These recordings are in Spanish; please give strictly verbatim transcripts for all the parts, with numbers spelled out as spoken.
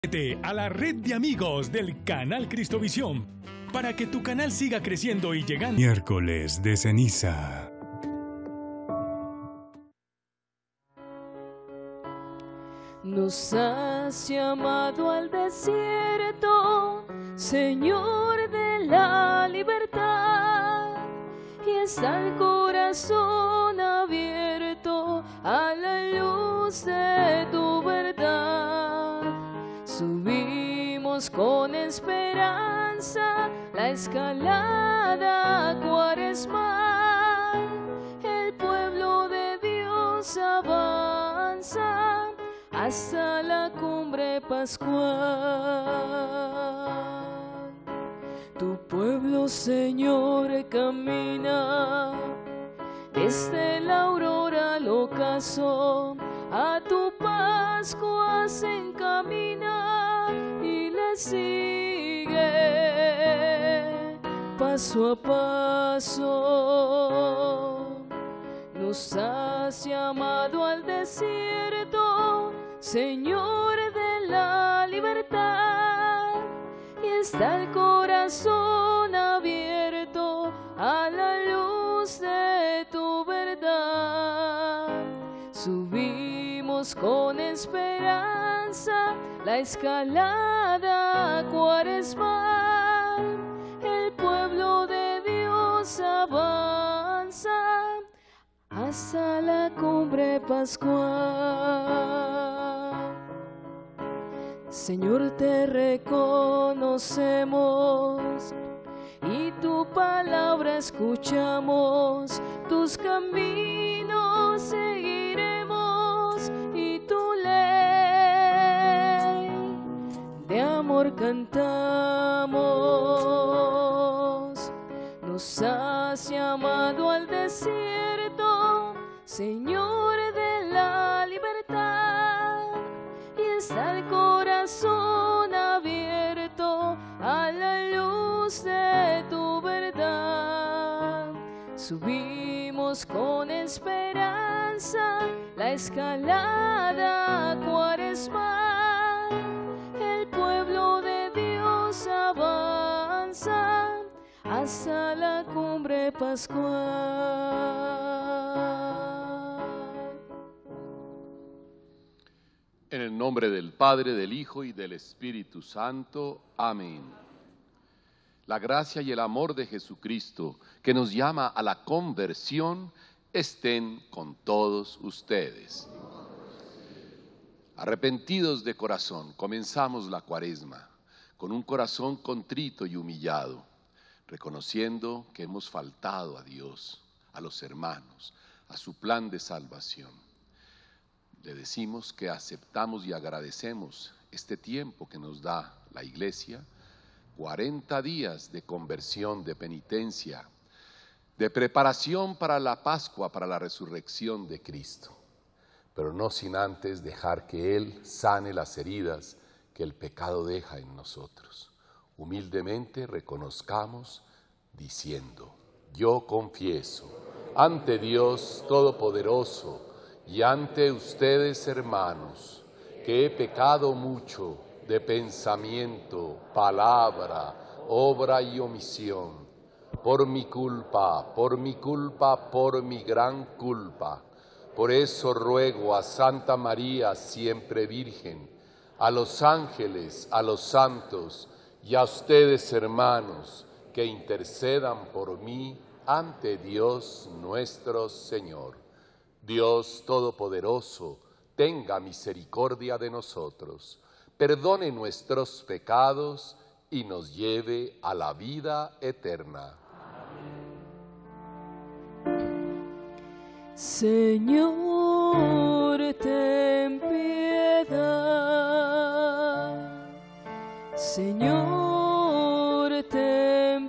Únete a la red de amigos del canal Cristovisión para que tu canal siga creciendo y llegando. Miércoles de ceniza. Nos has llamado al desierto, Señor de la libertad, y está el corazón abierto a la luz de tu verdad. Subimos con esperanza la escalada cuaresmal, el pueblo de Dios avanza hasta la cumbre pascual. Tu pueblo, Señor, camina desde la aurora al ocaso, a tu Pascua se encamina y le sigue paso a paso. Nos has llamado al desierto, Señor de la libertad, y está el corazón abierto a la luz de tu verdad. Subimos con esperanza la escalada cuaresmal, el pueblo de Dios avanza hasta la cumbre pascual. Señor, te reconocemos y tu palabra escuchamos, tus caminos seguiremos y tu ley de amor cantamos. Nos has llamado al desierto, Señor de la libertad, y está el corazón abierto a la luz de tu verdad. Subimos con esperanza la escalada cuaresmal, el pueblo de Dios avanza hasta la cumbre pascual. En el nombre del Padre, del Hijo y del Espíritu Santo. Amén. La gracia y el amor de Jesucristo, que nos llama a la conversión, estén con todos ustedes. Arrepentidos de corazón, comenzamos la Cuaresma con un corazón contrito y humillado, reconociendo que hemos faltado a Dios, a los hermanos, a su plan de salvación. Le decimos que aceptamos y agradecemos este tiempo que nos da la Iglesia, cuarenta días de conversión, de penitencia, de preparación para la Pascua, para la resurrección de Cristo, pero no sin antes dejar que Él sane las heridas que el pecado deja en nosotros. Humildemente reconozcamos diciendo: yo confieso ante Dios Todopoderoso y ante ustedes, hermanos, que he pecado mucho de pensamiento, palabra, obra y omisión, por mi culpa, por mi culpa, por mi gran culpa. Por eso ruego a Santa María, siempre Virgen, a los ángeles, a los santos y a ustedes, hermanos, que intercedan por mí ante Dios nuestro Señor. Dios Todopoderoso, tenga misericordia de nosotros, perdone nuestros pecados y nos lleve a la vida eterna. Señor, ten piedad. Señor, ten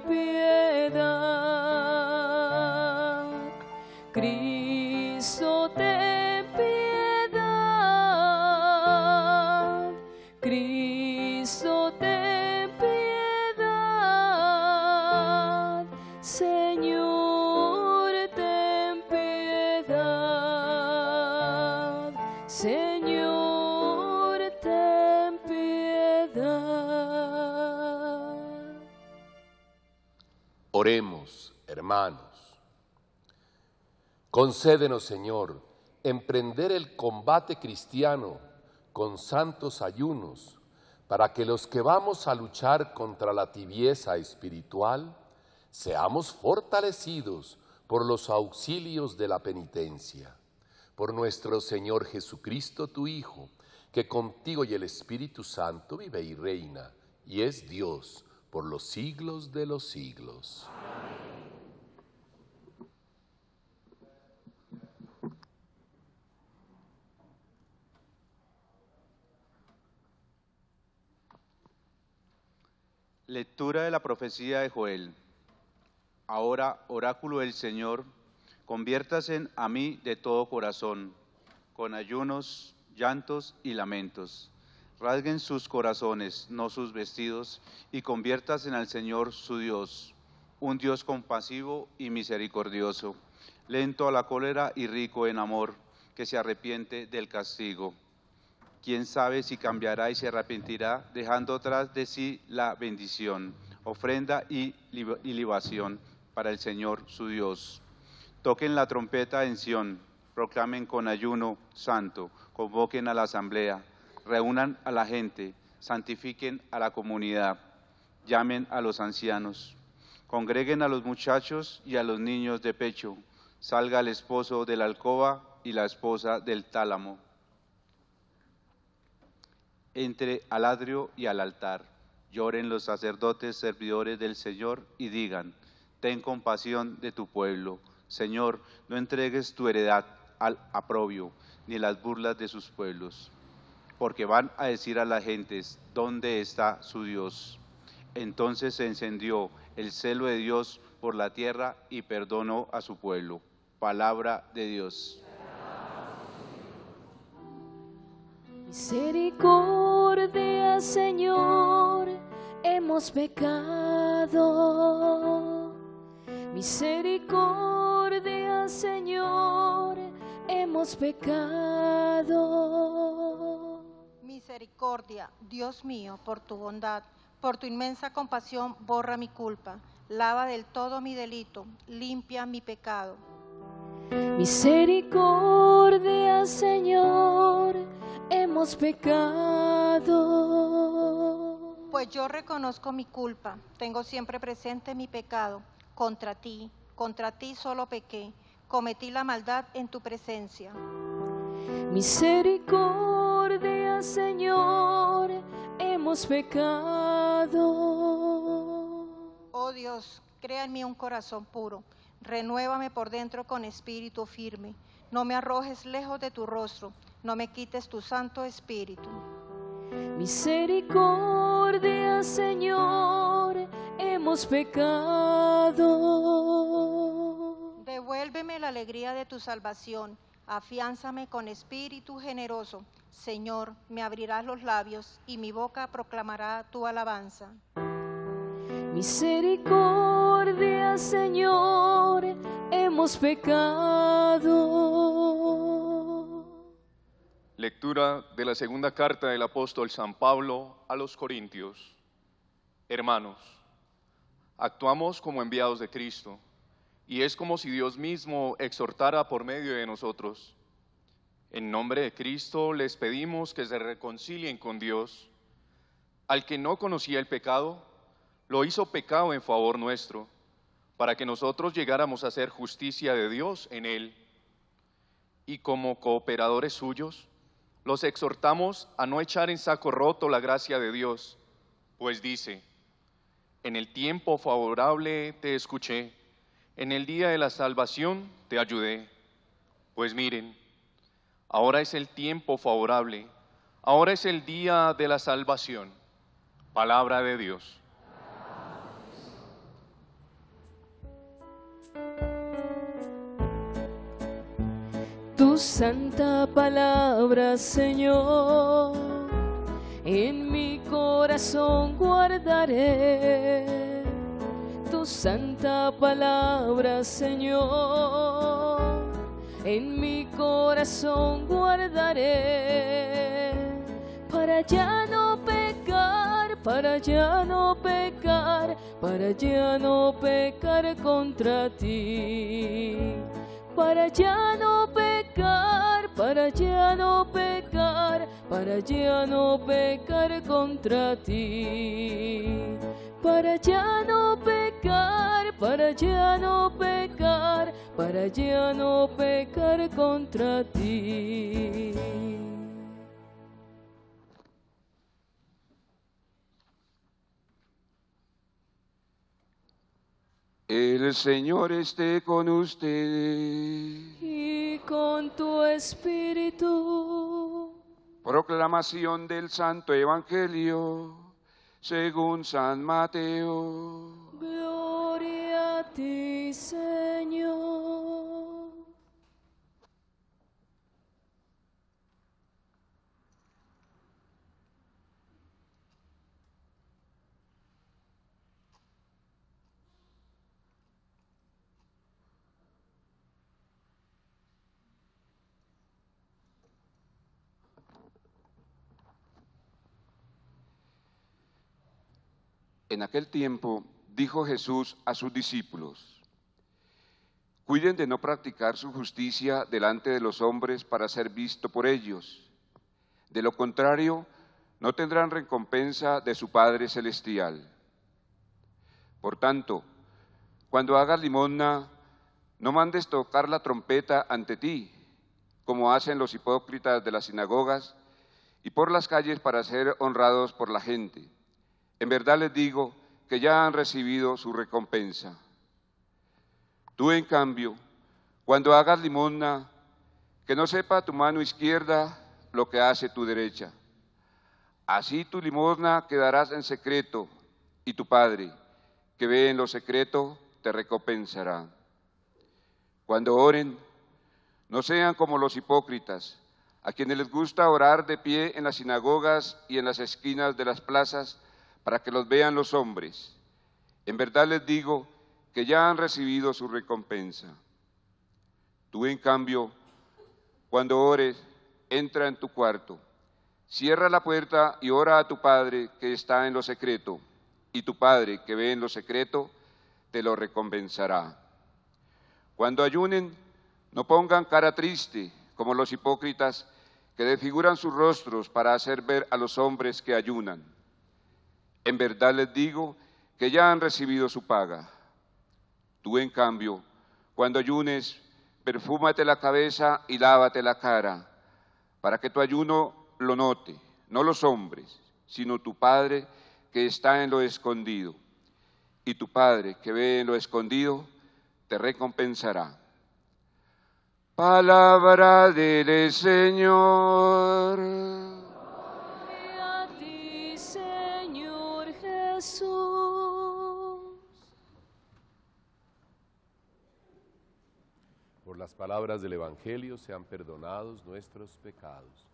piedad. Cristo, ten piedad. Cristo, ten piedad. Señor, ten piedad. Señor, ten piedad. Oremos, hermanos. Concédenos, Señor, emprender el combate cristiano con santos ayunos, para que los que vamos a luchar contra la tibieza espiritual, seamos fortalecidos por los auxilios de la penitencia. Por nuestro Señor Jesucristo, tu Hijo, que contigo y el Espíritu Santo vive y reina, y es Dios por los siglos de los siglos. Lectura de la profecía de Joel. Ahora, oráculo del Señor, conviértase a mí de todo corazón, con ayunos, llantos y lamentos. Rasguen sus corazones, no sus vestidos, y conviértase al Señor su Dios, un Dios compasivo y misericordioso, lento a la cólera y rico en amor, que se arrepiente del castigo. Quién sabe si cambiará y se arrepentirá, dejando atrás de sí la bendición, ofrenda y libación para el Señor su Dios. Toquen la trompeta en Sión, proclamen con ayuno santo, convoquen a la asamblea, reúnan a la gente, santifiquen a la comunidad, llamen a los ancianos, congreguen a los muchachos y a los niños de pecho, salga el esposo de la alcoba y la esposa del tálamo. Entre al adrio y al altar, lloren los sacerdotes servidores del Señor y digan: ten compasión de tu pueblo. Señor, no entregues tu heredad al oprobio, ni las burlas de sus pueblos. Porque van a decir a las gentes: ¿dónde está su Dios? Entonces se encendió el celo de Dios por la tierra y perdonó a su pueblo. Palabra de Dios. Misericordia, Señor, hemos pecado. Misericordia, Señor, hemos pecado. Misericordia, Dios mío, por tu bondad, por tu inmensa compasión, borra mi culpa, lava del todo mi delito, limpia mi pecado. Misericordia, Señor, hemos pecado. Pues yo reconozco mi culpa, tengo siempre presente mi pecado. Contra ti, contra ti solo pequé, cometí la maldad en tu presencia. Misericordia, Señor, hemos pecado. Oh Dios, crea en mí un corazón puro, renuévame por dentro con espíritu firme. No me arrojes lejos de tu rostro, no me quites tu santo espíritu. Misericordia, Señor, hemos pecado. Devuélveme la alegría de tu salvación, afiánzame con espíritu generoso. Señor, me abrirás los labios y mi boca proclamará tu alabanza. Misericordia, Señor, hemos pecado. Lectura de la segunda carta del apóstol San Pablo a los Corintios. Hermanos, actuamos como enviados de Cristo, y es como si Dios mismo exhortara por medio de nosotros. En nombre de Cristo les pedimos que se reconcilien con Dios. Al que no conocía el pecado, lo hizo pecado en favor nuestro, para que nosotros llegáramos a ser justicia de Dios en él. Y como cooperadores suyos, los exhortamos a no echar en saco roto la gracia de Dios, pues dice: en el tiempo favorable te escuché, en el día de la salvación te ayudé. Pues miren, ahora es el tiempo favorable, ahora es el día de la salvación. Palabra de Dios. Tu santa palabra, Señor, en mi corazón guardaré. Tu santa palabra, Señor, en mi corazón guardaré. Para ya no pecar, para ya no pecar, para ya no pecar contra ti. Para ya no pecar, para ya no pecar, para ya no pecar contra ti. Para ya no pecar, para ya no pecar, para ya no pecar contra ti. El Señor esté con ustedes. Y con tu espíritu. Proclamación del Santo Evangelio según San Mateo. Gloria a ti, Señor. En aquel tiempo dijo Jesús a sus discípulos: cuiden de no practicar su justicia delante de los hombres para ser visto por ellos. De lo contrario, no tendrán recompensa de su Padre Celestial. Por tanto, cuando hagas limosna, no mandes tocar la trompeta ante ti, como hacen los hipócritas de las sinagogas y por las calles para ser honrados por la gente. En verdad les digo que ya han recibido su recompensa. Tú, en cambio, cuando hagas limosna, que no sepa tu mano izquierda lo que hace tu derecha. Así tu limosna quedarás en secreto, y tu Padre, que ve en lo secreto, te recompensará. Cuando oren, no sean como los hipócritas, a quienes les gusta orar de pie en las sinagogas y en las esquinas de las plazas, para que los vean los hombres. En verdad les digo que ya han recibido su recompensa. Tú, en cambio, cuando ores, entra en tu cuarto, cierra la puerta y ora a tu Padre que está en lo secreto, y tu Padre que ve en lo secreto te lo recompensará. Cuando ayunen, no pongan cara triste como los hipócritas que desfiguran sus rostros para hacer ver a los hombres que ayunan. En verdad les digo que ya han recibido su paga. Tú, en cambio, cuando ayunes, perfúmate la cabeza y lávate la cara, para que tu ayuno lo note, no los hombres, sino tu Padre que está en lo escondido. Y tu Padre que ve en lo escondido, te recompensará. Palabra del Señor. Gloria a ti, Señor Jesús. Por las palabras del Evangelio sean perdonados nuestros pecados.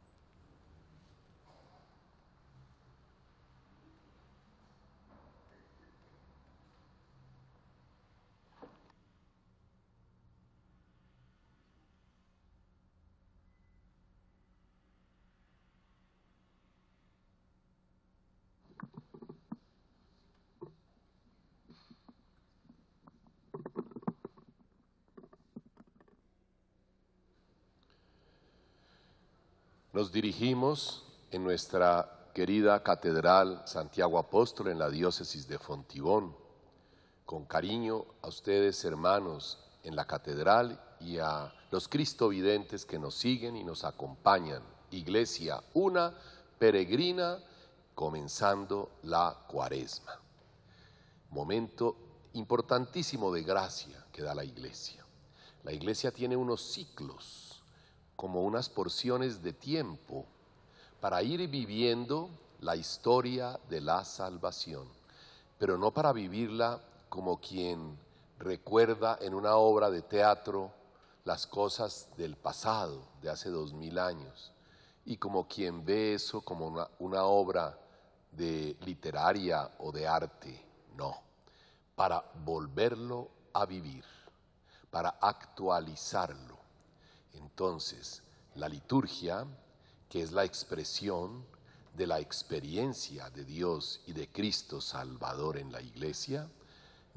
Nos dirigimos en nuestra querida Catedral Santiago Apóstol en la diócesis de Fontibón, con cariño a ustedes, hermanos, en la catedral y a los cristovidentes que nos siguen y nos acompañan. Iglesia una, peregrina, comenzando la Cuaresma. Momento importantísimo de gracia que da la Iglesia. La Iglesia tiene unos ciclos, como unas porciones de tiempo para ir viviendo la historia de la salvación, pero no para vivirla como quien recuerda en una obra de teatro las cosas del pasado, de hace dos mil años, y como quien ve eso como una, una obra de literaria o de arte, no, para volverlo a vivir, para actualizarlo. Entonces, la liturgia, que es la expresión de la experiencia de Dios y de Cristo Salvador en la Iglesia,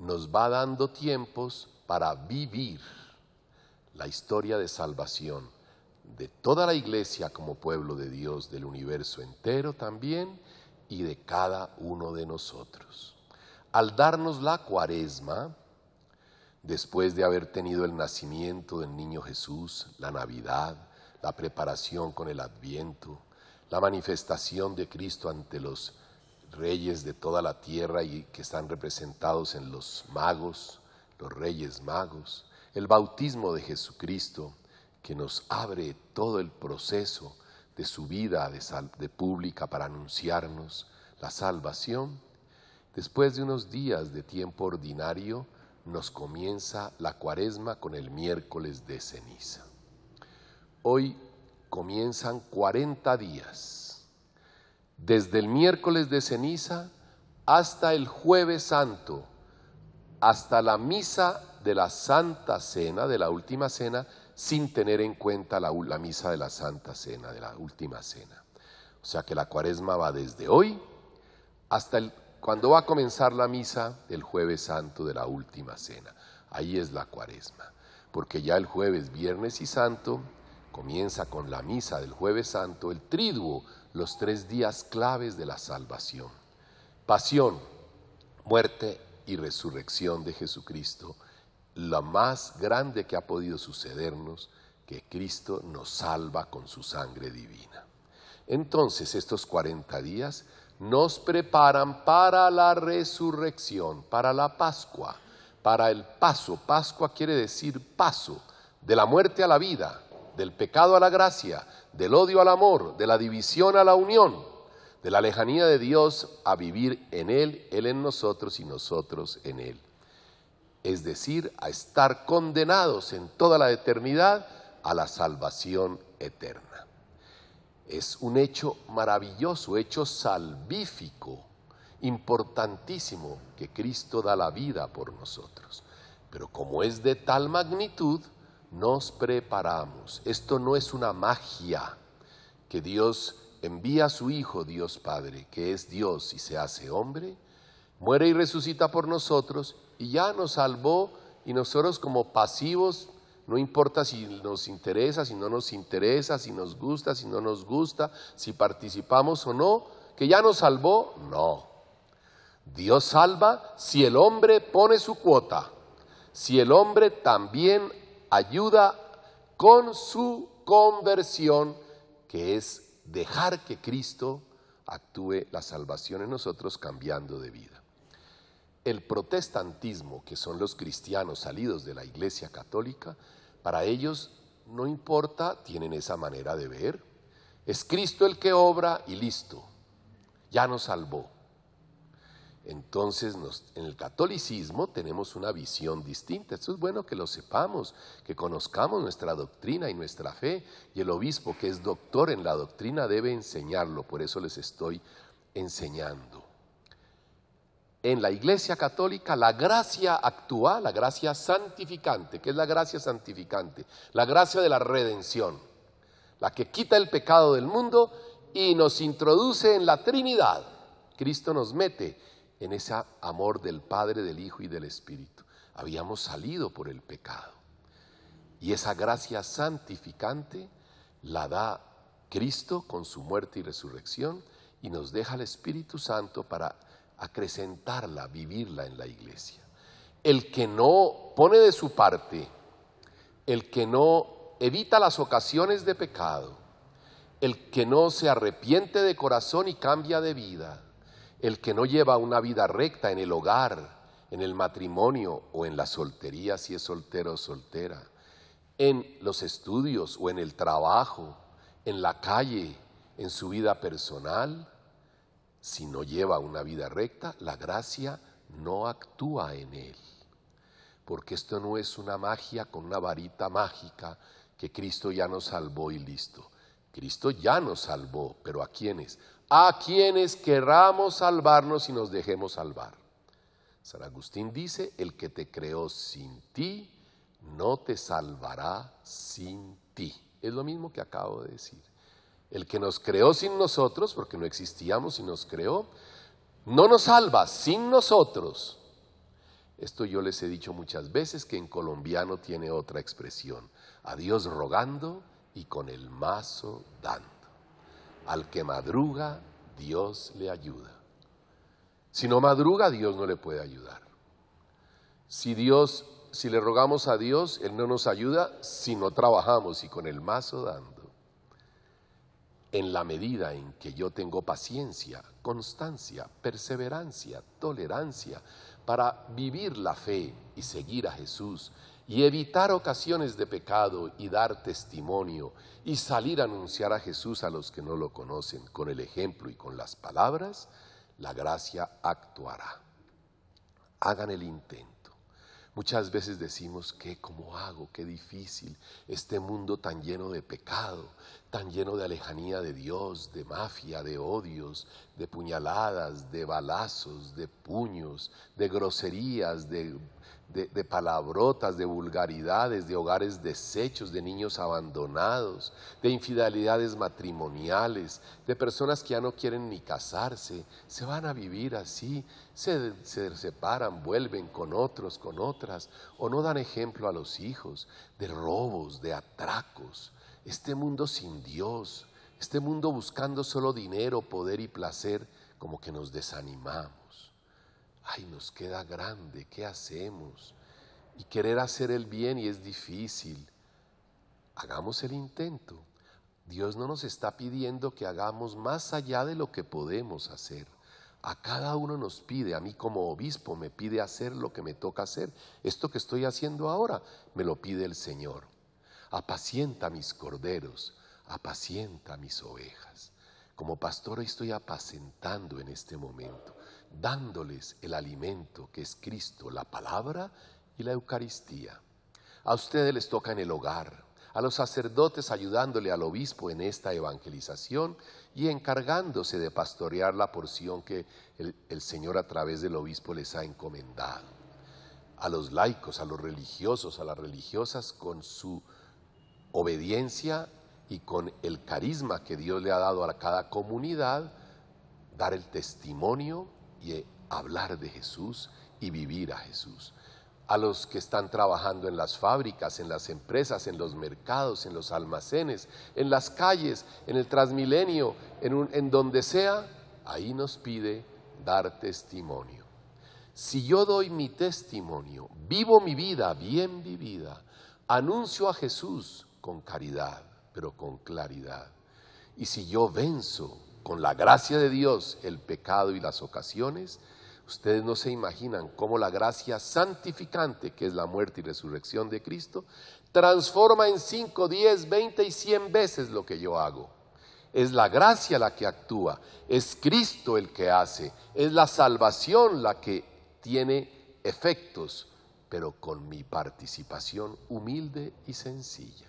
nos va dando tiempos para vivir la historia de salvación de toda la iglesia como pueblo de Dios, del universo entero también y de cada uno de nosotros. Al darnos la Cuaresma, después de haber tenido el nacimiento del niño Jesús, la Navidad, la preparación con el Adviento, la manifestación de Cristo ante los reyes de toda la tierra y que están representados en los magos, los reyes magos, el bautismo de Jesucristo que nos abre todo el proceso de su vida de, sal, de pública para anunciarnos la salvación. Después de unos días de tiempo ordinario nos comienza la Cuaresma con el miércoles de ceniza. Hoy comienzan cuarenta días, desde el miércoles de ceniza hasta el jueves santo, hasta la misa de la Santa Cena, de la Última Cena, sin tener en cuenta la, la misa de la Santa Cena, de la Última Cena. O sea que la Cuaresma va desde hoy hasta el, cuando va a comenzar la misa del jueves santo de la Última Cena. Ahí es la Cuaresma, porque ya el jueves, viernes y santo comienza con la misa del jueves santo, el triduo, los tres días claves de la salvación. Pasión, muerte y resurrección de Jesucristo, la más grande que ha podido sucedernos, que Cristo nos salva con su sangre divina. Entonces estos cuarenta días nos preparan para la resurrección, para la Pascua, para el paso. Pascua quiere decir paso, de la muerte a la vida, del pecado a la gracia, del odio al amor, de la división a la unión, de la lejanía de Dios a vivir en Él, Él en nosotros y nosotros en Él. Es decir, a estar condenados en toda la eternidad a la salvación eterna. Es un hecho maravilloso, hecho salvífico, importantísimo, que Cristo da la vida por nosotros. Pero como es de tal magnitud, nos preparamos. Esto no es una magia que Dios envía a su Hijo, Dios Padre, que es Dios y se hace hombre, muere y resucita por nosotros y ya nos salvó, y nosotros como pasivos, no importa si nos interesa, si no nos interesa, si nos gusta, si no nos gusta, si participamos o no, que ya nos salvó, no. Dios salva si el hombre pone su cuota, si el hombre también ayuda con su conversión, que es dejar que Cristo actúe la salvación en nosotros cambiando de vida. El protestantismo, que son los cristianos salidos de la Iglesia Católica, para ellos no importa, tienen esa manera de ver, es Cristo el que obra y listo, ya nos salvó. Entonces nos, en el catolicismo tenemos una visión distinta. Esto es bueno que lo sepamos, que conozcamos nuestra doctrina y nuestra fe, y el obispo que es doctor en la doctrina debe enseñarlo, por eso les estoy enseñando. En la Iglesia Católica la gracia actual, la gracia santificante, ¿qué es la gracia santificante? La gracia de la redención, la que quita el pecado del mundo y nos introduce en la Trinidad. Cristo nos mete en ese amor del Padre, del Hijo y del Espíritu. Habíamos salido por el pecado. Y esa gracia santificante la da Cristo con su muerte y resurrección, y nos deja el Espíritu Santo para acrecentarla, vivirla en la iglesia. El que no pone de su parte, el que no evita las ocasiones de pecado, el que no se arrepiente de corazón y cambia de vida, el que no lleva una vida recta en el hogar, en el matrimonio o en la soltería, si es soltero o soltera, en los estudios o en el trabajo, en la calle, en su vida personal, si no lleva una vida recta, la gracia no actúa en él. Porque esto no es una magia con una varita mágica que Cristo ya nos salvó y listo. Cristo ya nos salvó, pero ¿a quiénes? A quienes querramos salvarnos y nos dejemos salvar. San Agustín dice, el que te creó sin ti, no te salvará sin ti. Es lo mismo que acabo de decir. El que nos creó sin nosotros, porque no existíamos y nos creó, no nos salva sin nosotros. Esto yo les he dicho muchas veces, que en colombiano tiene otra expresión: a Dios rogando y con el mazo dando. Al que madruga, Dios le ayuda. Si no madruga, Dios no le puede ayudar. Si Dios, si le rogamos a Dios, Él no nos ayuda si no trabajamos y con el mazo dando. En la medida en que yo tengo paciencia, constancia, perseverancia, tolerancia para vivir la fe y seguir a Jesús y evitar ocasiones de pecado y dar testimonio y salir a anunciar a Jesús a los que no lo conocen con el ejemplo y con las palabras, la gracia actuará. Hagan el intento. Muchas veces decimos, ¿qué, cómo hago? Qué difícil, este mundo tan lleno de pecado, tan lleno de alejanía de Dios, de mafia, de odios, de puñaladas, de balazos, de puños, de groserías, de, de, de palabrotas, de vulgaridades, de hogares deshechos, de niños abandonados, de infidelidades matrimoniales, de personas que ya no quieren ni casarse, se van a vivir así, se, se separan, vuelven con otros, con otras, o no dan ejemplo a los hijos, de robos, de atracos. Este mundo sin Dios, este mundo buscando solo dinero, poder y placer, como que nos desanimamos. Ay, nos queda grande, ¿qué hacemos? Y querer hacer el bien y es difícil. Hagamos el intento. Dios no nos está pidiendo que hagamos más allá de lo que podemos hacer. A cada uno nos pide, a mí como obispo me pide hacer lo que me toca hacer. Esto que estoy haciendo ahora me lo pide el Señor. Apacienta mis corderos, apacienta mis ovejas. Como pastor hoy estoy apacentando en este momento, dándoles el alimento que es Cristo, la palabra y la Eucaristía. A ustedes les toca en el hogar, a los sacerdotes ayudándole al obispo en esta evangelización y encargándose de pastorear la porción que el, el Señor a través del obispo les ha encomendado. A los laicos, a los religiosos, a las religiosas, con su obediencia y con el carisma que Dios le ha dado a cada comunidad, dar el testimonio y hablar de Jesús y vivir a Jesús. A los que están trabajando en las fábricas, en las empresas, en los mercados, en los almacenes, en las calles, en el Transmilenio, en, un, en donde sea, ahí nos pide dar testimonio. Si yo doy mi testimonio, vivo mi vida bien vivida, anuncio a Jesús con caridad, pero con claridad. Y si yo venzo con la gracia de Dios el pecado y las ocasiones, ustedes no se imaginan cómo la gracia santificante, que es la muerte y resurrección de Cristo, transforma en cinco, diez, veinte y cien veces lo que yo hago. Es la gracia la que actúa, es Cristo el que hace, es la salvación la que tiene efectos, pero con mi participación humilde y sencilla.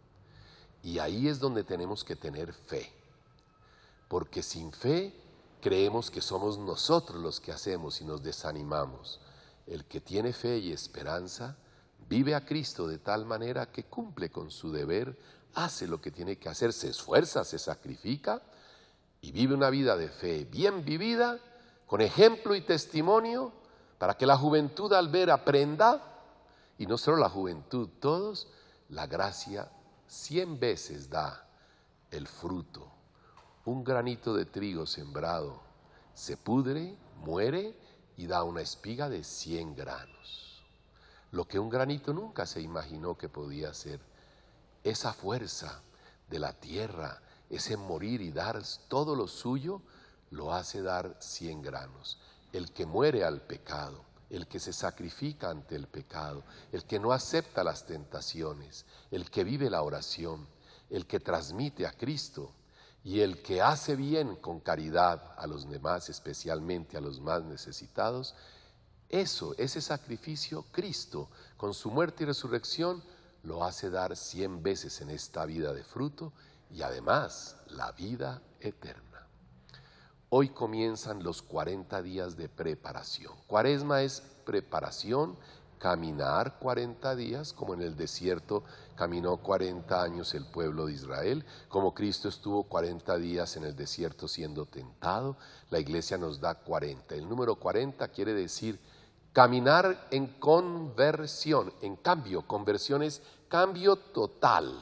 Y ahí es donde tenemos que tener fe, porque sin fe creemos que somos nosotros los que hacemos y nos desanimamos. El que tiene fe y esperanza vive a Cristo de tal manera que cumple con su deber, hace lo que tiene que hacer, se esfuerza, se sacrifica y vive una vida de fe bien vivida, con ejemplo y testimonio, para que la juventud al ver aprenda, y no solo la juventud, todos, la gracia cien veces da el fruto. Un granito de trigo sembrado se pudre, muere y da una espiga de cien granos. Lo que un granito nunca se imaginó que podía ser. Esa fuerza de la tierra, ese morir y dar todo lo suyo, lo hace dar cien granos. El que muere al pecado, el que se sacrifica ante el pecado, el que no acepta las tentaciones, el que vive la oración, el que transmite a Cristo y el que hace bien con caridad a los demás, especialmente a los más necesitados, eso, ese sacrificio, Cristo, con su muerte y resurrección, lo hace dar cien veces en esta vida de fruto y además la vida eterna. Hoy comienzan los cuarenta días de preparación. Cuaresma es preparación, caminar cuarenta días, como en el desierto caminó cuarenta años el pueblo de Israel, como Cristo estuvo cuarenta días en el desierto siendo tentado, la iglesia nos da cuarenta. El número cuarenta quiere decir Caminar en conversión, en cambio, conversión es cambio total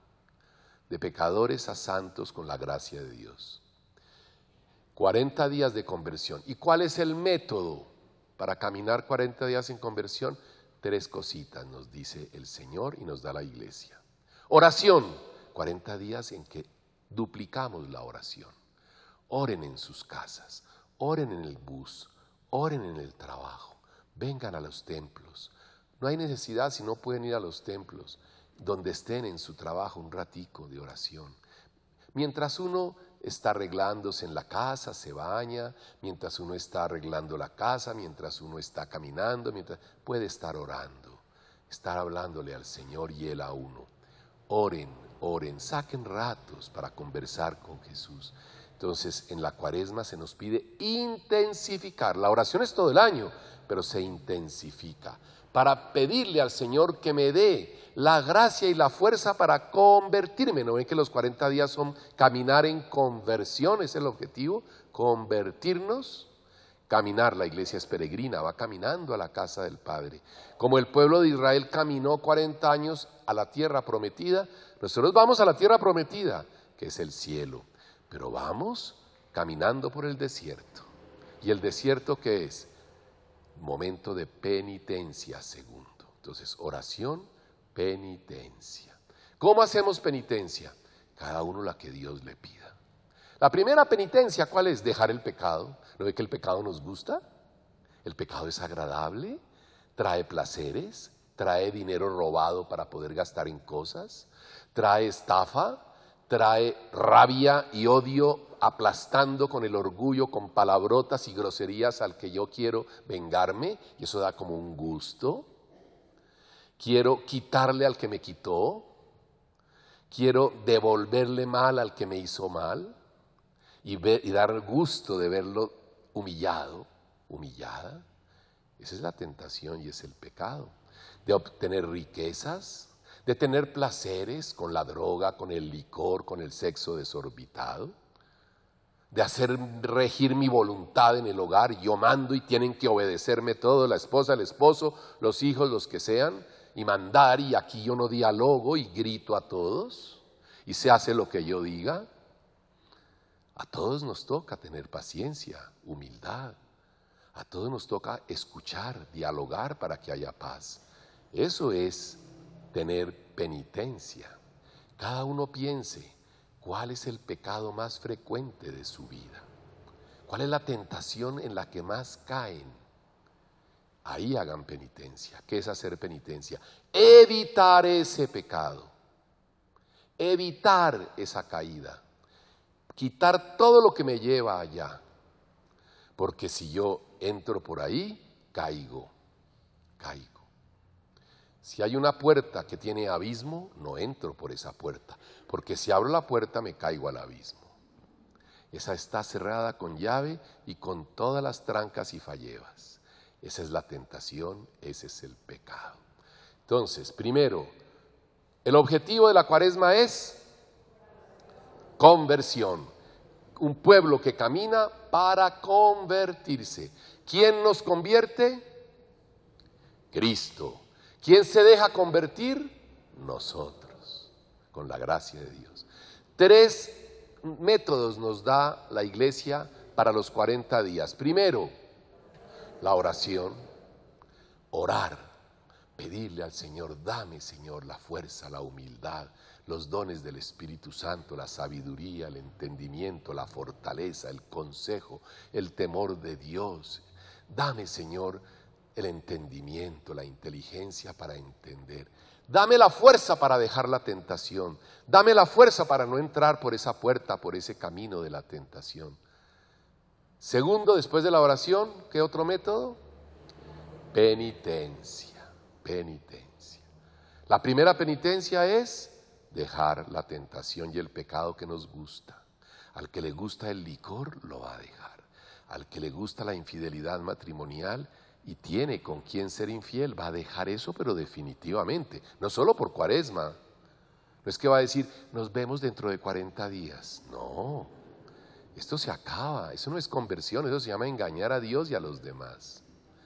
de pecadores a santos con la gracia de Dios. cuarenta días de conversión. ¿Y cuál es el método para caminar cuarenta días en conversión? Tres cositas nos dice el Señor y nos da la iglesia. Oración, cuarenta días en que duplicamos la oración. Oren en sus casas, oren en el bus, oren en el trabajo, vengan a los templos. No hay necesidad si no pueden ir a los templos, donde estén en su trabajo un ratico de oración. Mientras uno está arreglándose en la casa, se baña, mientras uno está arreglando la casa, mientras uno está caminando, mientras puede estar orando, estar hablándole al Señor y Él a uno. Oren, oren, saquen ratos para conversar con Jesús. Entonces, en la Cuaresma se nos pide intensificar. La oración es todo el año, pero se intensifica para pedirle al Señor que me dé la gracia y la fuerza para convertirme. ¿No ven que los cuarenta días son caminar en conversión? Es el objetivo, convertirnos. Caminar, la iglesia es peregrina, va caminando a la casa del Padre. Como el pueblo de Israel caminó cuarenta años a la tierra prometida, nosotros vamos a la tierra prometida, que es el cielo. Pero vamos caminando por el desierto. ¿Y el desierto qué es? Momento de penitencia segundo. Entonces, oración, penitencia. ¿Cómo hacemos penitencia? Cada uno la que Dios le pida. La primera penitencia, ¿cuál es? Dejar el pecado. ¿No ve que el pecado nos gusta? El pecado es agradable, trae placeres, trae dinero robado para poder gastar en cosas, trae estafa, trae rabia y odio aplastando con el orgullo, con palabrotas y groserías al que yo quiero vengarme, y eso da como un gusto. Quiero quitarle al que me quitó, quiero devolverle mal al que me hizo mal, y, ver, y dar gusto de verlo humillado, humillada. Esa es la tentación y es el pecado. De obtener riquezas, de tener placeres con la droga, con el licor, con el sexo desorbitado, de hacer regir mi voluntad en el hogar. Yo mando y tienen que obedecerme todo, la esposa, el esposo, los hijos, los que sean, y mandar, y aquí yo no dialogo y grito a todos y se hace lo que yo diga. A todos nos toca tener paciencia, humildad. A todos nos toca escuchar, dialogar para que haya paz. Eso es tener penitencia. Cada uno piense cuál es el pecado más frecuente de su vida. ¿Cuál es la tentación en la que más caen? Ahí hagan penitencia. ¿Qué es hacer penitencia? Evitar ese pecado. Evitar esa caída. Quitar todo lo que me lleva allá. Porque si yo entro por ahí, caigo. Caigo. Si hay una puerta que tiene abismo, no entro por esa puerta. Porque si abro la puerta, me caigo al abismo. Esa está cerrada con llave y con todas las trancas y fallebas. Esa es la tentación, ese es el pecado. Entonces, primero, el objetivo de la Cuaresma es conversión. Un pueblo que camina para convertirse. ¿Quién nos convierte? Cristo. ¿Quién se deja convertir? Nosotros, con la gracia de Dios. Tres métodos nos da la iglesia para los cuarenta días. Primero, la oración, orar, pedirle al Señor, dame Señor la fuerza, la humildad, los dones del Espíritu Santo, la sabiduría, el entendimiento, la fortaleza, el consejo, el temor de Dios. Dame Señor el entendimiento, la inteligencia para entender. Dame la fuerza para dejar la tentación. Dame la fuerza para no entrar por esa puerta, por ese camino de la tentación. Segundo, después de la oración, ¿qué otro método? Penitencia, penitencia. La primera penitencia es dejar la tentación y el pecado que nos gusta. Al que le gusta el licor, lo va a dejar. Al que le gusta la infidelidad matrimonial y tiene con quién ser infiel, va a dejar eso, pero definitivamente. No solo por Cuaresma. No es que va a decir, nos vemos dentro de cuarenta días. No, esto se acaba. Eso no es conversión, eso se llama engañar a Dios y a los demás.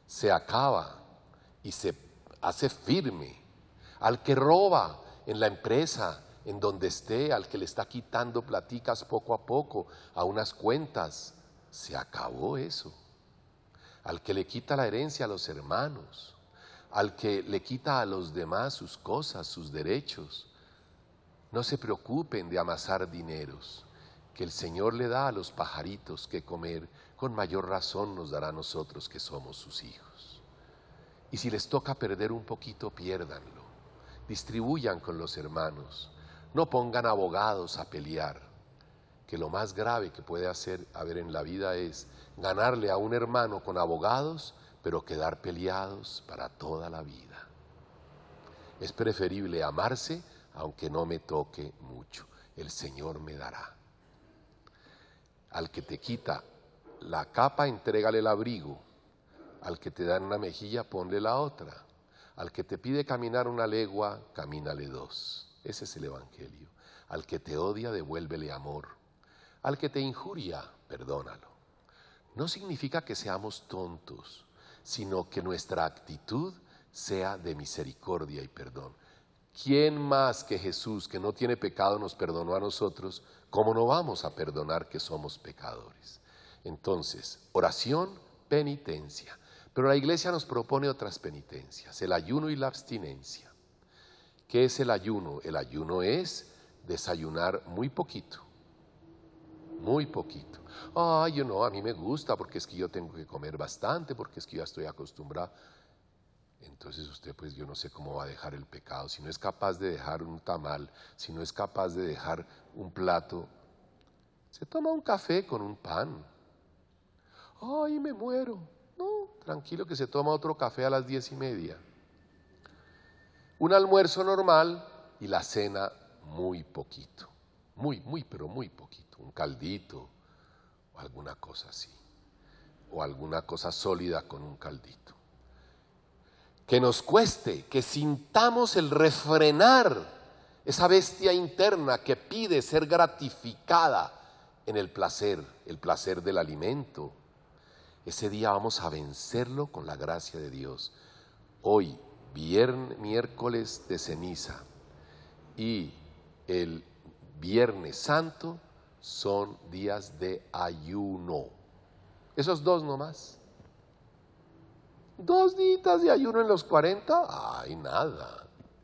se acaba y se hace firme. Al que roba en la empresa, en donde esté, al que le está quitando platicas poco a poco a unas cuentas, se acabó eso. Al que le quita la herencia a los hermanos, al que le quita a los demás sus cosas, sus derechos, no se preocupen de amasar dineros, que el Señor le da a los pajaritos que comer, con mayor razón nos dará a nosotros que somos sus hijos. Y si les toca perder un poquito, piérdanlo, distribuyan con los hermanos, no pongan abogados a pelear, que lo más grave que puede hacer haber en la vida es ganarle a un hermano con abogados, pero quedar peleados para toda la vida. Es preferible amarse, aunque no me toque mucho, el Señor me dará. Al que te quita la capa, entrégale el abrigo. Al que te da en una mejilla, ponle la otra. Al que te pide caminar una legua, camínale dos. Ese es el Evangelio. Al que te odia, devuélvele amor. Al que te injuria, perdónalo. No significa que seamos tontos, sino que nuestra actitud sea de misericordia y perdón. ¿Quién más que Jesús, que no tiene pecado, nos perdonó a nosotros? ¿Cómo no vamos a perdonar que somos pecadores? Entonces, oración, penitencia. Pero la Iglesia nos propone otras penitencias, el ayuno y la abstinencia. ¿Qué es el ayuno? El ayuno es desayunar muy poquito, muy poquito. Ay, yo no, a mí me gusta porque es que yo tengo que comer bastante, porque es que yo estoy acostumbrado. Entonces usted, pues yo no sé cómo va a dejar el pecado. Si no es capaz de dejar un tamal, si no es capaz de dejar un plato, se toma un café con un pan. Ay, me muero. No, tranquilo que se toma otro café a las diez y media. Un almuerzo normal y la cena muy poquito. Muy, muy, pero muy poquito. Un caldito o alguna cosa así. O alguna cosa sólida con un caldito. Que nos cueste, que sintamos el refrenar esa bestia interna que pide ser gratificada en el placer, el placer del alimento. Ese día vamos a vencerlo con la gracia de Dios. Hoy, viernes, miércoles de ceniza y el Viernes Santo son días de ayuno. Esos dos nomás. Dos días de ayuno en los cuarenta, ay, nada.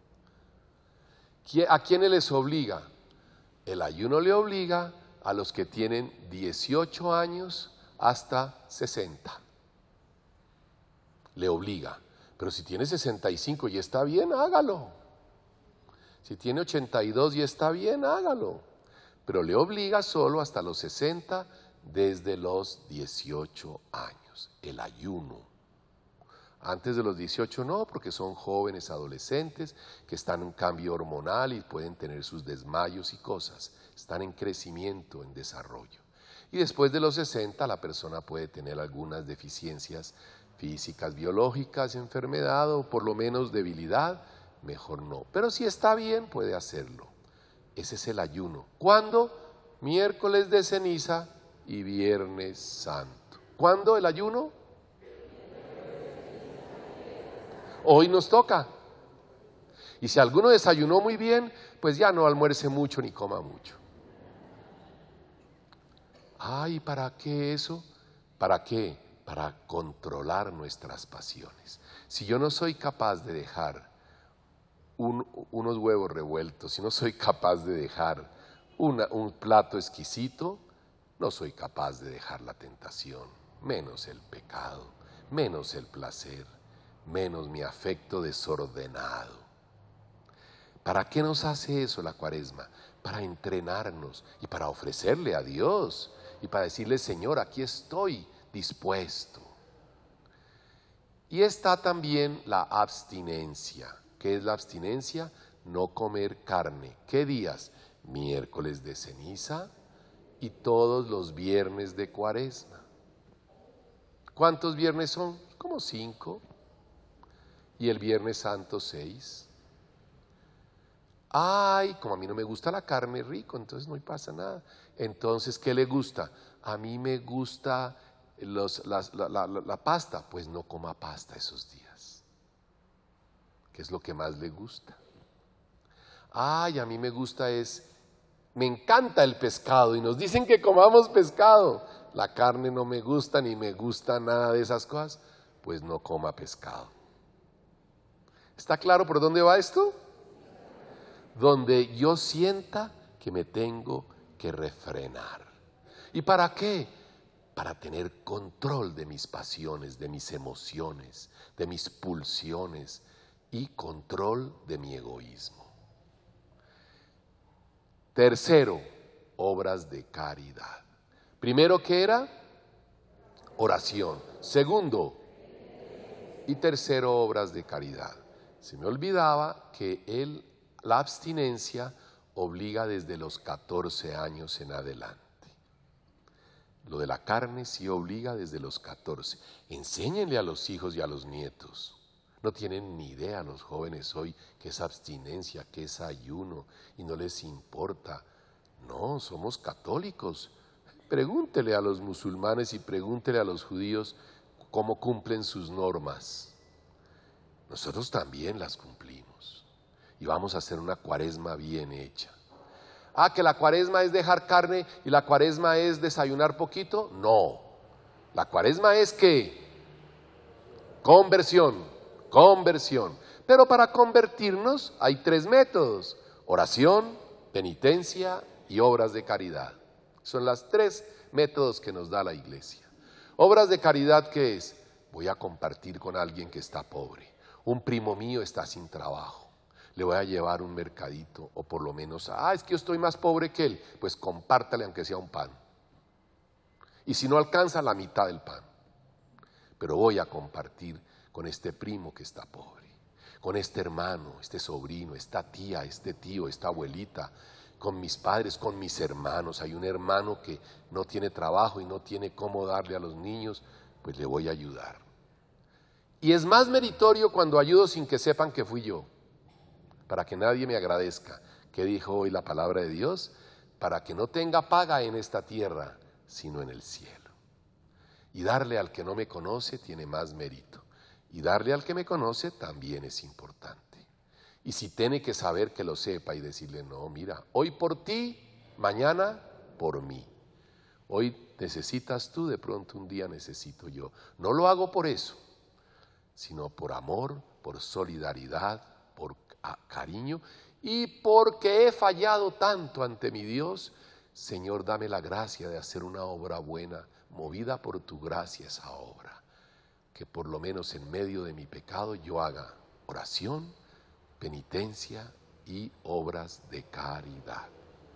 ¿A quiénes les obliga? El ayuno le obliga a los que tienen dieciocho años hasta sesenta. Le obliga. Pero si tiene sesenta y cinco y está bien, hágalo. Si tiene ochenta y dos y está bien, hágalo. Pero le obliga solo hasta los sesenta, desde los dieciocho años. El ayuno. Antes de los dieciocho no, porque son jóvenes adolescentes que están en cambio hormonal y pueden tener sus desmayos y cosas. Están en crecimiento, en desarrollo. Y después de los sesenta la persona puede tener algunas deficiencias físicas, biológicas, enfermedad o por lo menos debilidad, mejor no. Pero si está bien puede hacerlo. Ese es el ayuno. ¿Cuándo? Miércoles de ceniza y Viernes Santo. ¿Cuándo el ayuno? Hoy nos toca. Y si alguno desayunó muy bien, pues ya no almuerce mucho ni coma mucho. Ay, ¿para qué eso? ¿Para qué? Para controlar nuestras pasiones. Si yo no soy capaz de dejar un, unos huevos revueltos, si no soy capaz de dejar una, un plato exquisito, no soy capaz de dejar la tentación, menos el pecado, menos el placer, menos mi afecto desordenado. ¿Para qué nos hace eso la Cuaresma? Para entrenarnos y para ofrecerle a Dios y para decirle, Señor, aquí estoy dispuesto. Y está también la abstinencia. ¿Qué es la abstinencia? No comer carne. ¿Qué días? Miércoles de ceniza y todos los viernes de Cuaresma. ¿Cuántos viernes son? Como cinco. Y el Viernes Santo seis. Ay, como a mí no me gusta la carne, rico, entonces no pasa nada. Entonces, ¿qué le gusta? A mí me gusta los, las- la, la- la- la pasta, pues no coma pasta esos días, que es lo que más le gusta. Ay, a mí me gusta es, me encanta el pescado y nos dicen que comamos pescado. La carne no me gusta ni me gusta nada de esas cosas, pues no coma pescado. ¿Está claro por dónde va esto? Donde yo sienta que me tengo que refrenar. ¿Y para qué? Para tener control de mis pasiones, de mis emociones, de mis pulsiones y control de mi egoísmo. Tercero, obras de caridad. Primero, ¿qué era? Oración. Segundo, y tercero, obras de caridad. Se me olvidaba que el, la abstinencia obliga desde los catorce años en adelante. Lo de la carne sí obliga desde los catorce. Enséñenle a los hijos y a los nietos. No tienen ni idea los jóvenes hoy qué es abstinencia, qué es ayuno, y no les importa. No, somos católicos. Pregúntele a los musulmanes y pregúntele a los judíos cómo cumplen sus normas. Nosotros también las cumplimos. Y vamos a hacer una cuaresma bien hecha. Ah, que la cuaresma es dejar carne y la cuaresma es desayunar poquito. No, la cuaresma es que conversión, conversión. Pero para convertirnos hay tres métodos: oración, penitencia y obras de caridad. Son las tres métodos que nos da la iglesia. Obras de caridad, ¿qué es? Voy a compartir con alguien que está pobre. Un primo mío está sin trabajo. Le voy a llevar un mercadito, o por lo menos, ah, es que yo estoy más pobre que él, pues compártale aunque sea un pan. Y si no alcanza, la mitad del pan. Pero voy a compartir con este primo que está pobre, con este hermano, este sobrino, esta tía, este tío, esta abuelita, con mis padres, con mis hermanos. Hay un hermano que no tiene trabajo y no tiene cómo darle a los niños, pues le voy a ayudar. Y es más meritorio cuando ayudo sin que sepan que fui yo, para que nadie me agradezca. ¿Qué dijo hoy la palabra de Dios? Para que no tenga paga en esta tierra, sino en el cielo. Y darle al que no me conoce tiene más mérito. Y darle al que me conoce también es importante. Y si tiene que saber, que lo sepa y decirle, no, mira, hoy por ti, mañana por mí. Hoy necesitas tú, de pronto un día necesito yo. No lo hago por eso, sino por amor, por solidaridad, por cariño, y porque he fallado tanto ante mi Dios. Señor, dame la gracia de hacer una obra buena, movida por tu gracia esa obra, que por lo menos en medio de mi pecado yo haga oración, penitencia y obras de caridad.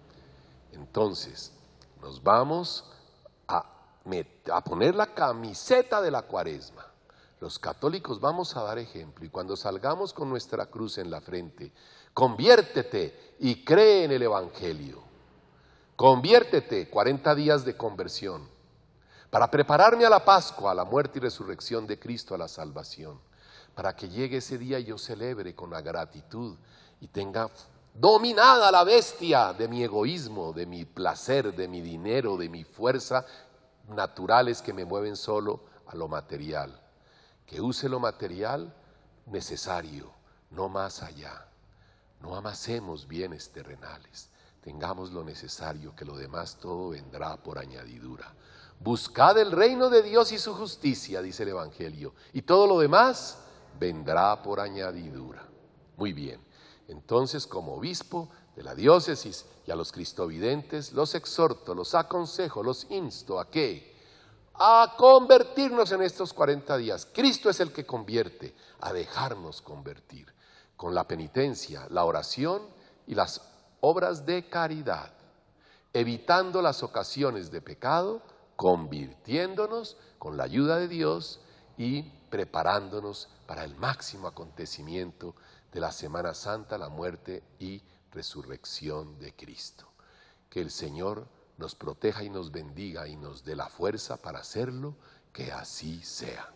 Entonces, nos vamos a, a poner la camiseta de la cuaresma. Los católicos vamos a dar ejemplo, y cuando salgamos con nuestra cruz en la frente, conviértete y cree en el Evangelio. Conviértete, cuarenta días de conversión, para prepararme a la Pascua, a la muerte y resurrección de Cristo, a la salvación, para que llegue ese día y yo celebre con la gratitud y tenga dominada la bestia de mi egoísmo, de mi placer, de mi dinero, de mi fuerza naturales que me mueven solo a lo material. Que use lo material necesario, no más allá. No amasemos bienes terrenales, tengamos lo necesario, que lo demás todo vendrá por añadidura. Buscad el reino de Dios y su justicia, dice el Evangelio, y todo lo demás vendrá por añadidura. Muy bien, entonces como obispo de la diócesis y a los cristovidentes los exhorto, los aconsejo, los insto a que a convertirnos en estos cuarenta días. Cristo es el que convierte, a dejarnos convertir con la penitencia, la oración y las obras de caridad, evitando las ocasiones de pecado, convirtiéndonos con la ayuda de Dios y preparándonos para el máximo acontecimiento de la Semana Santa, la muerte y resurrección de Cristo. Que el Señor nos proteja y nos bendiga y nos dé la fuerza para hacerlo, que así sea.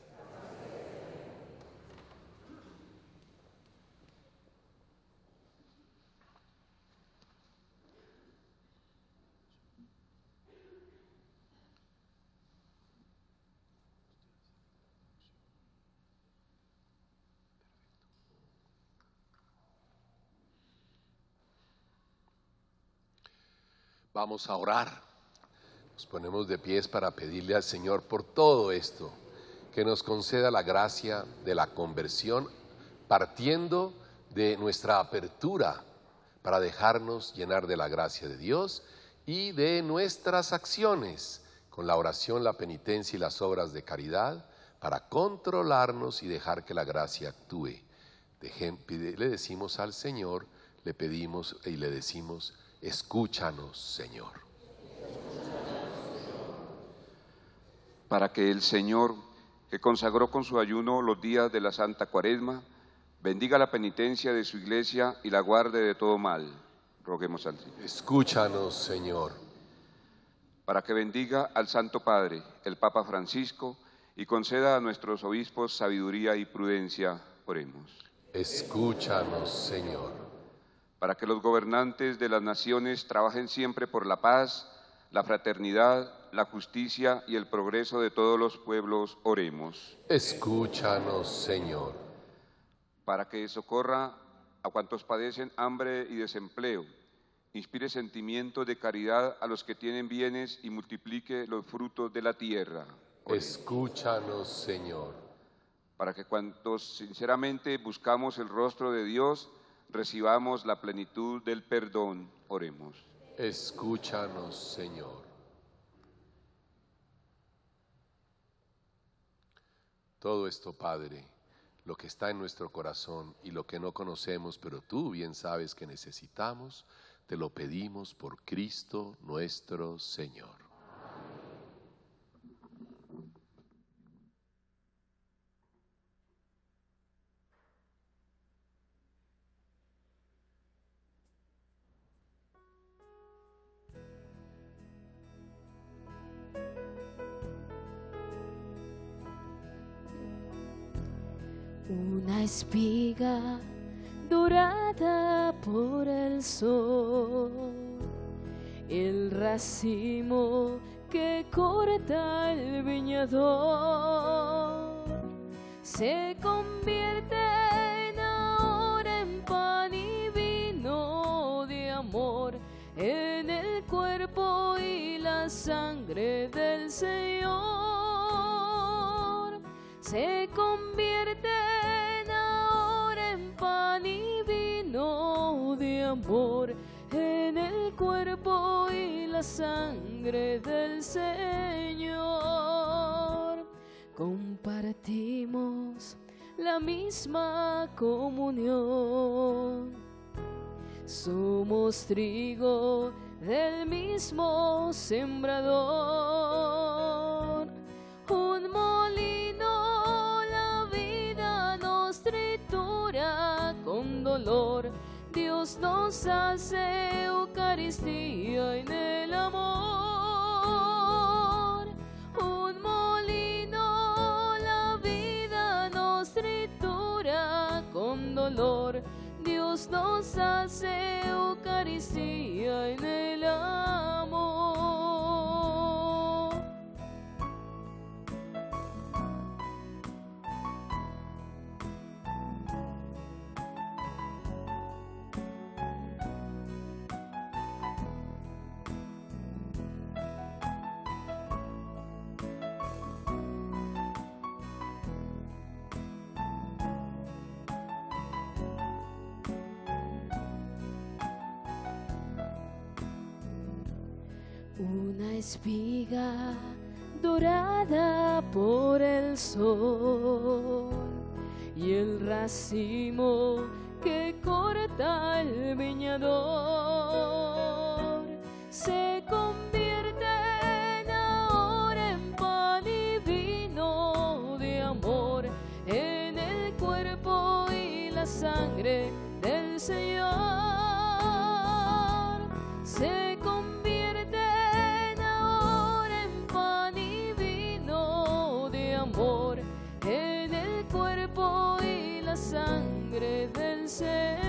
Vamos a orar. Nos ponemos de pies para pedirle al Señor por todo esto, que nos conceda la gracia de la conversión, partiendo de nuestra apertura para dejarnos llenar de la gracia de Dios y de nuestras acciones, con la oración, la penitencia y las obras de caridad, para controlarnos y dejar que la gracia actúe. Dejem, le decimos al Señor, le pedimos y le decimos: escúchanos, Señor. Para que el Señor, que consagró con su ayuno los días de la Santa Cuaresma, bendiga la penitencia de su Iglesia y la guarde de todo mal. Roguemos al Señor. Escúchanos, Señor. Para que bendiga al Santo Padre, el Papa Francisco, y conceda a nuestros obispos sabiduría y prudencia. Oremos. Escúchanos, Señor. Para que los gobernantes de las naciones trabajen siempre por la paz, la fraternidad, la justicia y el progreso de todos los pueblos. Oremos. Escúchanos, Señor. Para que socorra a cuantos padecen hambre y desempleo, inspire sentimientos de caridad a los que tienen bienes y multiplique los frutos de la tierra. Oremos. Escúchanos, Señor. Para que cuantos sinceramente buscamos el rostro de Dios, recibamos la plenitud del perdón. Oremos. Escúchanos, Señor. Todo esto, Padre, lo que está en nuestro corazón y lo que no conocemos, pero tú bien sabes que necesitamos, te lo pedimos por Cristo nuestro Señor. Una espiga dorada por el sol, el racimo que corta el viñador, se convierte en ahora en pan y vino de amor, en el cuerpo y la sangre del Señor. Se convierte en ahora en pan y vino de amor, en el cuerpo y la sangre del Señor. Compartimos la misma comunión, somos trigo del mismo sembrador. Un molino la vida nos tritura con dolor, Dios nos hace Eucaristía en el amor. Un molino la vida nos tritura con dolor, Dios nos hace Eucaristía en el amor. Una espiga dorada por el sol y el racimo que corta el viñador, se convierte en ahora en pan y vino de amor, en el cuerpo y la sangre del Señor. Se convierte en ahora en pan y vino de amor, en el cuerpo y la sangre del Señor.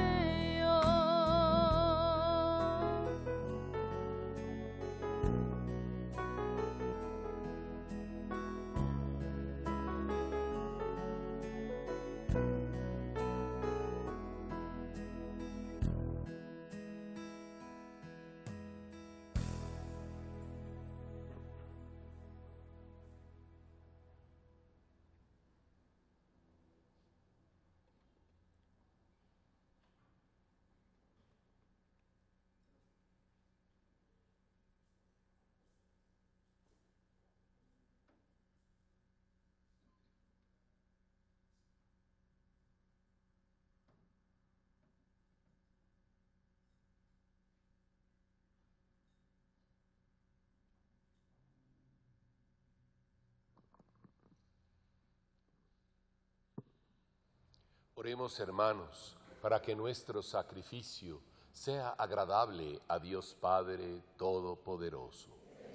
Oremos, hermanos, para que nuestro sacrificio sea agradable a Dios Padre Todopoderoso.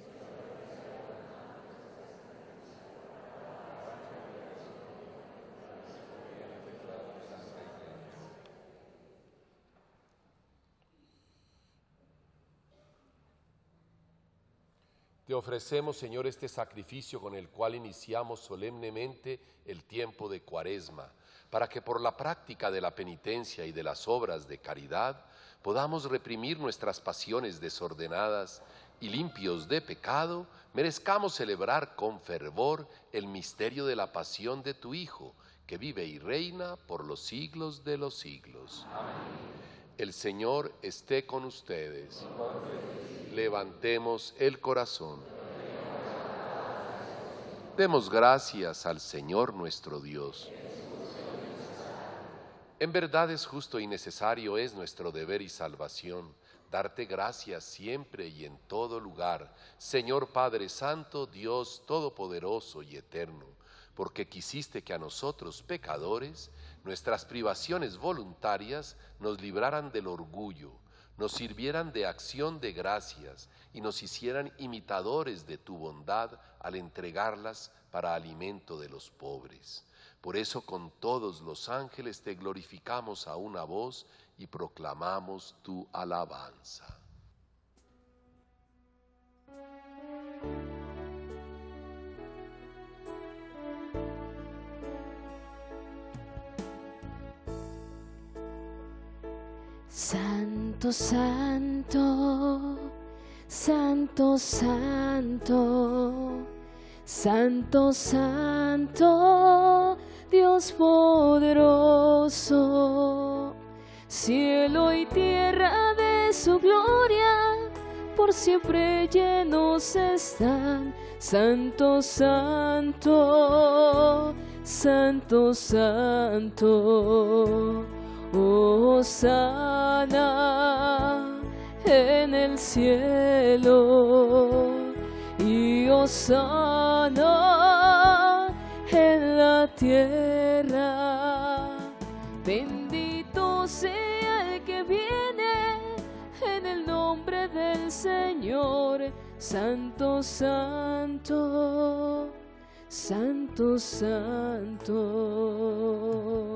Te ofrecemos, Señor, este sacrificio con el cual iniciamos solemnemente el tiempo de Cuaresma, para que por la práctica de la penitencia y de las obras de caridad podamos reprimir nuestras pasiones desordenadas y limpios de pecado, merezcamos celebrar con fervor el misterio de la pasión de tu Hijo, que vive y reina por los siglos de los siglos. Amén. El Señor esté con ustedes. Levantemos el corazón. Demos gracias al Señor nuestro Dios. En verdad es justo y necesario, es nuestro deber y salvación, darte gracias siempre y en todo lugar, Señor Padre Santo, Dios Todopoderoso y Eterno, porque quisiste que a nosotros, pecadores, nuestras privaciones voluntarias nos libraran del orgullo, nos sirvieran de acción de gracias y nos hicieran imitadores de tu bondad al entregarlas para alimento de los pobres. Por eso con todos los ángeles te glorificamos a una voz y proclamamos tu alabanza. Santo, santo, santo, santo, santo, santo, Dios poderoso, cielo y tierra de su gloria, por siempre llenos están. Santo, santo, santo, santo. Hosana en el cielo y hosana en la tierra. Bendito sea el que viene en el nombre del Señor. Santo, santo, santo, santo.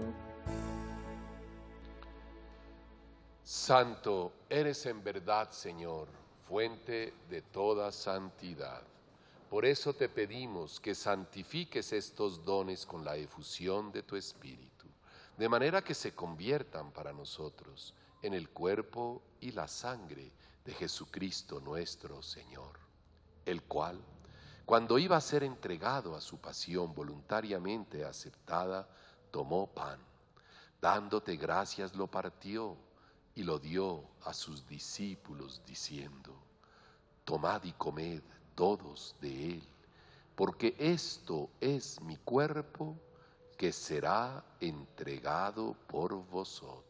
Santo eres en verdad, Señor, fuente de toda santidad. Por eso te pedimos que santifiques estos dones con la efusión de tu Espíritu, de manera que se conviertan para nosotros en el cuerpo y la sangre de Jesucristo nuestro Señor, el cual, cuando iba a ser entregado a su pasión voluntariamente aceptada, tomó pan, dándote gracias lo partió, y lo dio a sus discípulos diciendo: tomad y comed todos de él, porque esto es mi cuerpo que será entregado por vosotros.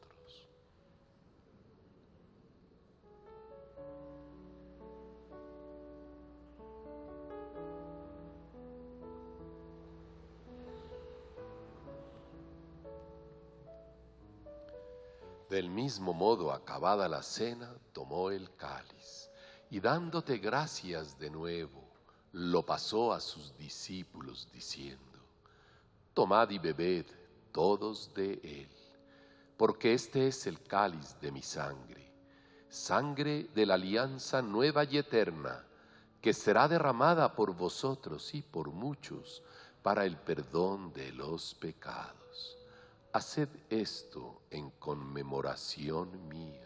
Del mismo modo, acabada la cena, tomó el cáliz y dándote gracias de nuevo, lo pasó a sus discípulos diciendo: tomad y bebed todos de él, porque este es el cáliz de mi sangre, sangre de la alianza nueva y eterna, que será derramada por vosotros y por muchos para el perdón de los pecados. Haced esto en conmemoración mía.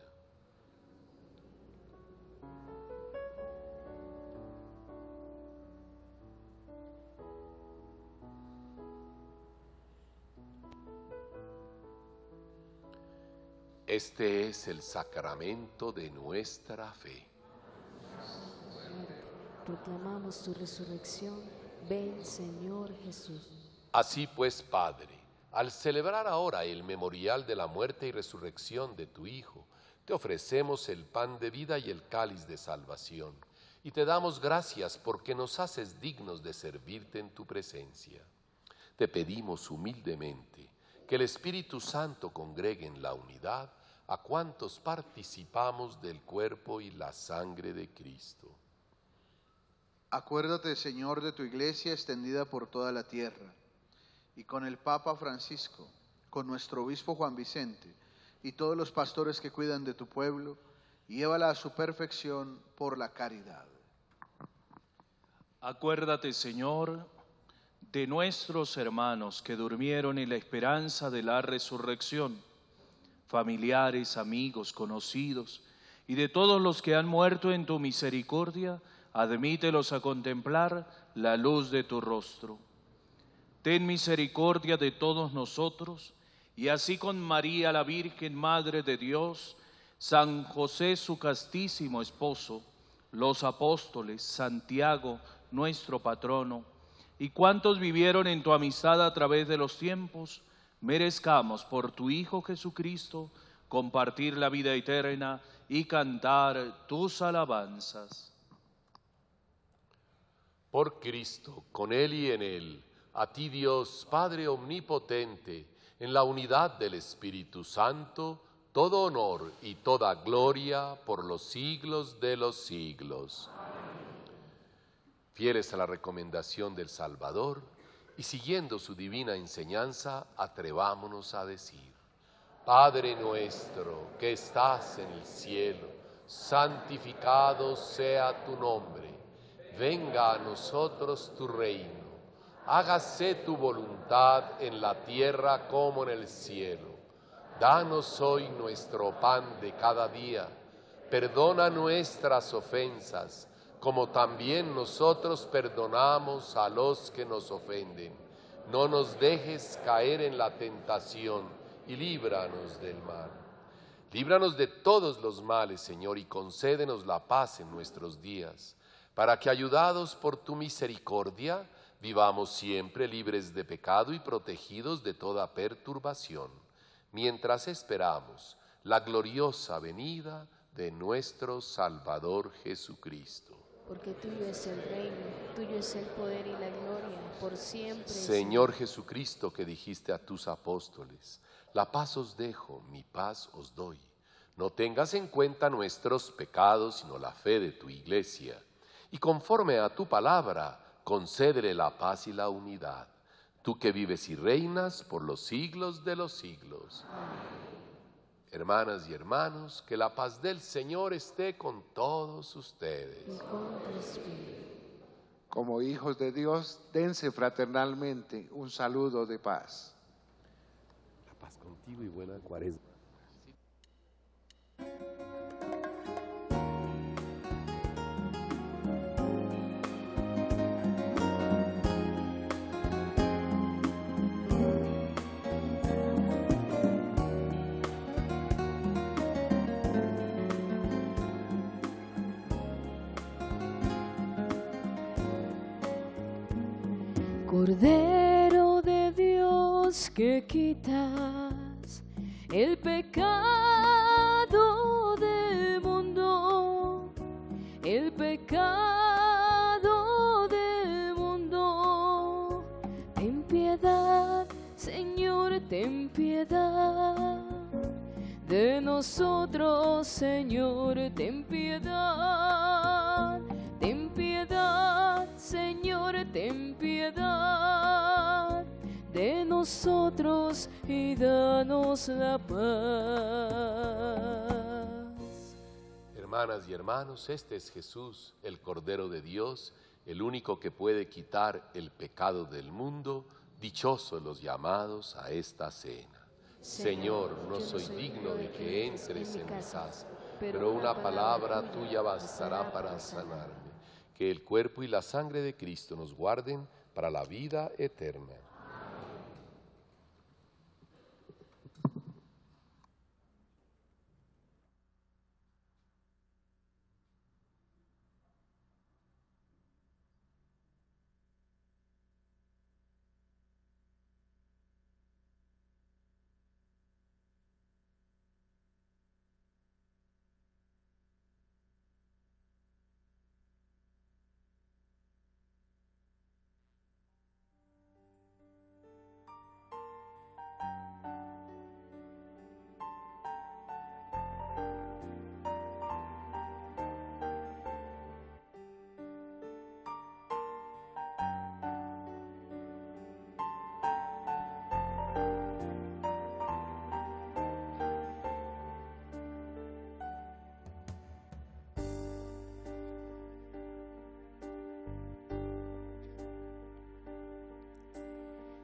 Este es el sacramento de nuestra fe. Proclamamos tu resurrección. Ven, Señor Jesús. Así pues, Padre, al celebrar ahora el memorial de la muerte y resurrección de tu Hijo, te ofrecemos el pan de vida y el cáliz de salvación, y te damos gracias porque nos haces dignos de servirte en tu presencia. Te pedimos humildemente que el Espíritu Santo congregue en la unidad a cuantos participamos del cuerpo y la sangre de Cristo. Acuérdate, Señor, de tu iglesia extendida por toda la tierra, y con el Papa Francisco, con nuestro obispo Juan Vicente, y todos los pastores que cuidan de tu pueblo, y llévala a su perfección por la caridad. Acuérdate, Señor, de nuestros hermanos que durmieron en la esperanza de la resurrección, familiares, amigos, conocidos, y de todos los que han muerto en tu misericordia, admítelos a contemplar la luz de tu rostro. Ten misericordia de todos nosotros, y así con María, la Virgen Madre de Dios, San José, su castísimo esposo, los apóstoles, Santiago, nuestro patrono, y cuantos vivieron en tu amistad a través de los tiempos, merezcamos por tu Hijo Jesucristo compartir la vida eterna y cantar tus alabanzas. Por Cristo, con Él y en Él, a ti Dios, Padre omnipotente, en la unidad del Espíritu Santo, todo honor y toda gloria por los siglos de los siglos. Fieles a la recomendación del Salvador y siguiendo su divina enseñanza, atrevámonos a decir: Padre nuestro que estás en el cielo, santificado sea tu nombre. Venga a nosotros tu reino. Hágase tu voluntad en la tierra como en el cielo. Danos hoy nuestro pan de cada día. Perdona nuestras ofensas, como también nosotros perdonamos a los que nos ofenden. No nos dejes caer en la tentación y líbranos del mal. Líbranos de todos los males, Señor, y concédenos la paz en nuestros días, para que, ayudados por tu misericordia, vivamos siempre libres de pecado y protegidos de toda perturbación, mientras esperamos la gloriosa venida de nuestro Salvador Jesucristo. Porque tuyo es el reino, tuyo es el poder y la gloria, por siempre. Señor Jesucristo, que dijiste a tus apóstoles: la paz os dejo, mi paz os doy. No tengas en cuenta nuestros pecados, sino la fe de tu iglesia. Y conforme a tu palabra, concédele la paz y la unidad. Tú que vives y reinas por los siglos de los siglos. Amén. Hermanas y hermanos, que la paz del Señor esté con todos ustedes. Y con tu espíritu. Como hijos de Dios, dense fraternalmente un saludo de paz. La paz contigo y buena cuaresma. Cordero de Dios, que quitas el pecado del mundo, el pecado del mundo. Ten piedad, Señor, ten piedad de nosotros, Señor, ten piedad. Ten piedad, Señor, ten piedad de nosotros y danos la paz. Hermanas y hermanos, este es Jesús, el Cordero de Dios, el único que puede quitar el pecado del mundo. Dichosos los llamados a esta cena. Señor, no soy digno de que entres en mi casa, pero una palabra tuya bastará para sanarme. Que el cuerpo y la sangre de Cristo nos guarden para la vida eterna.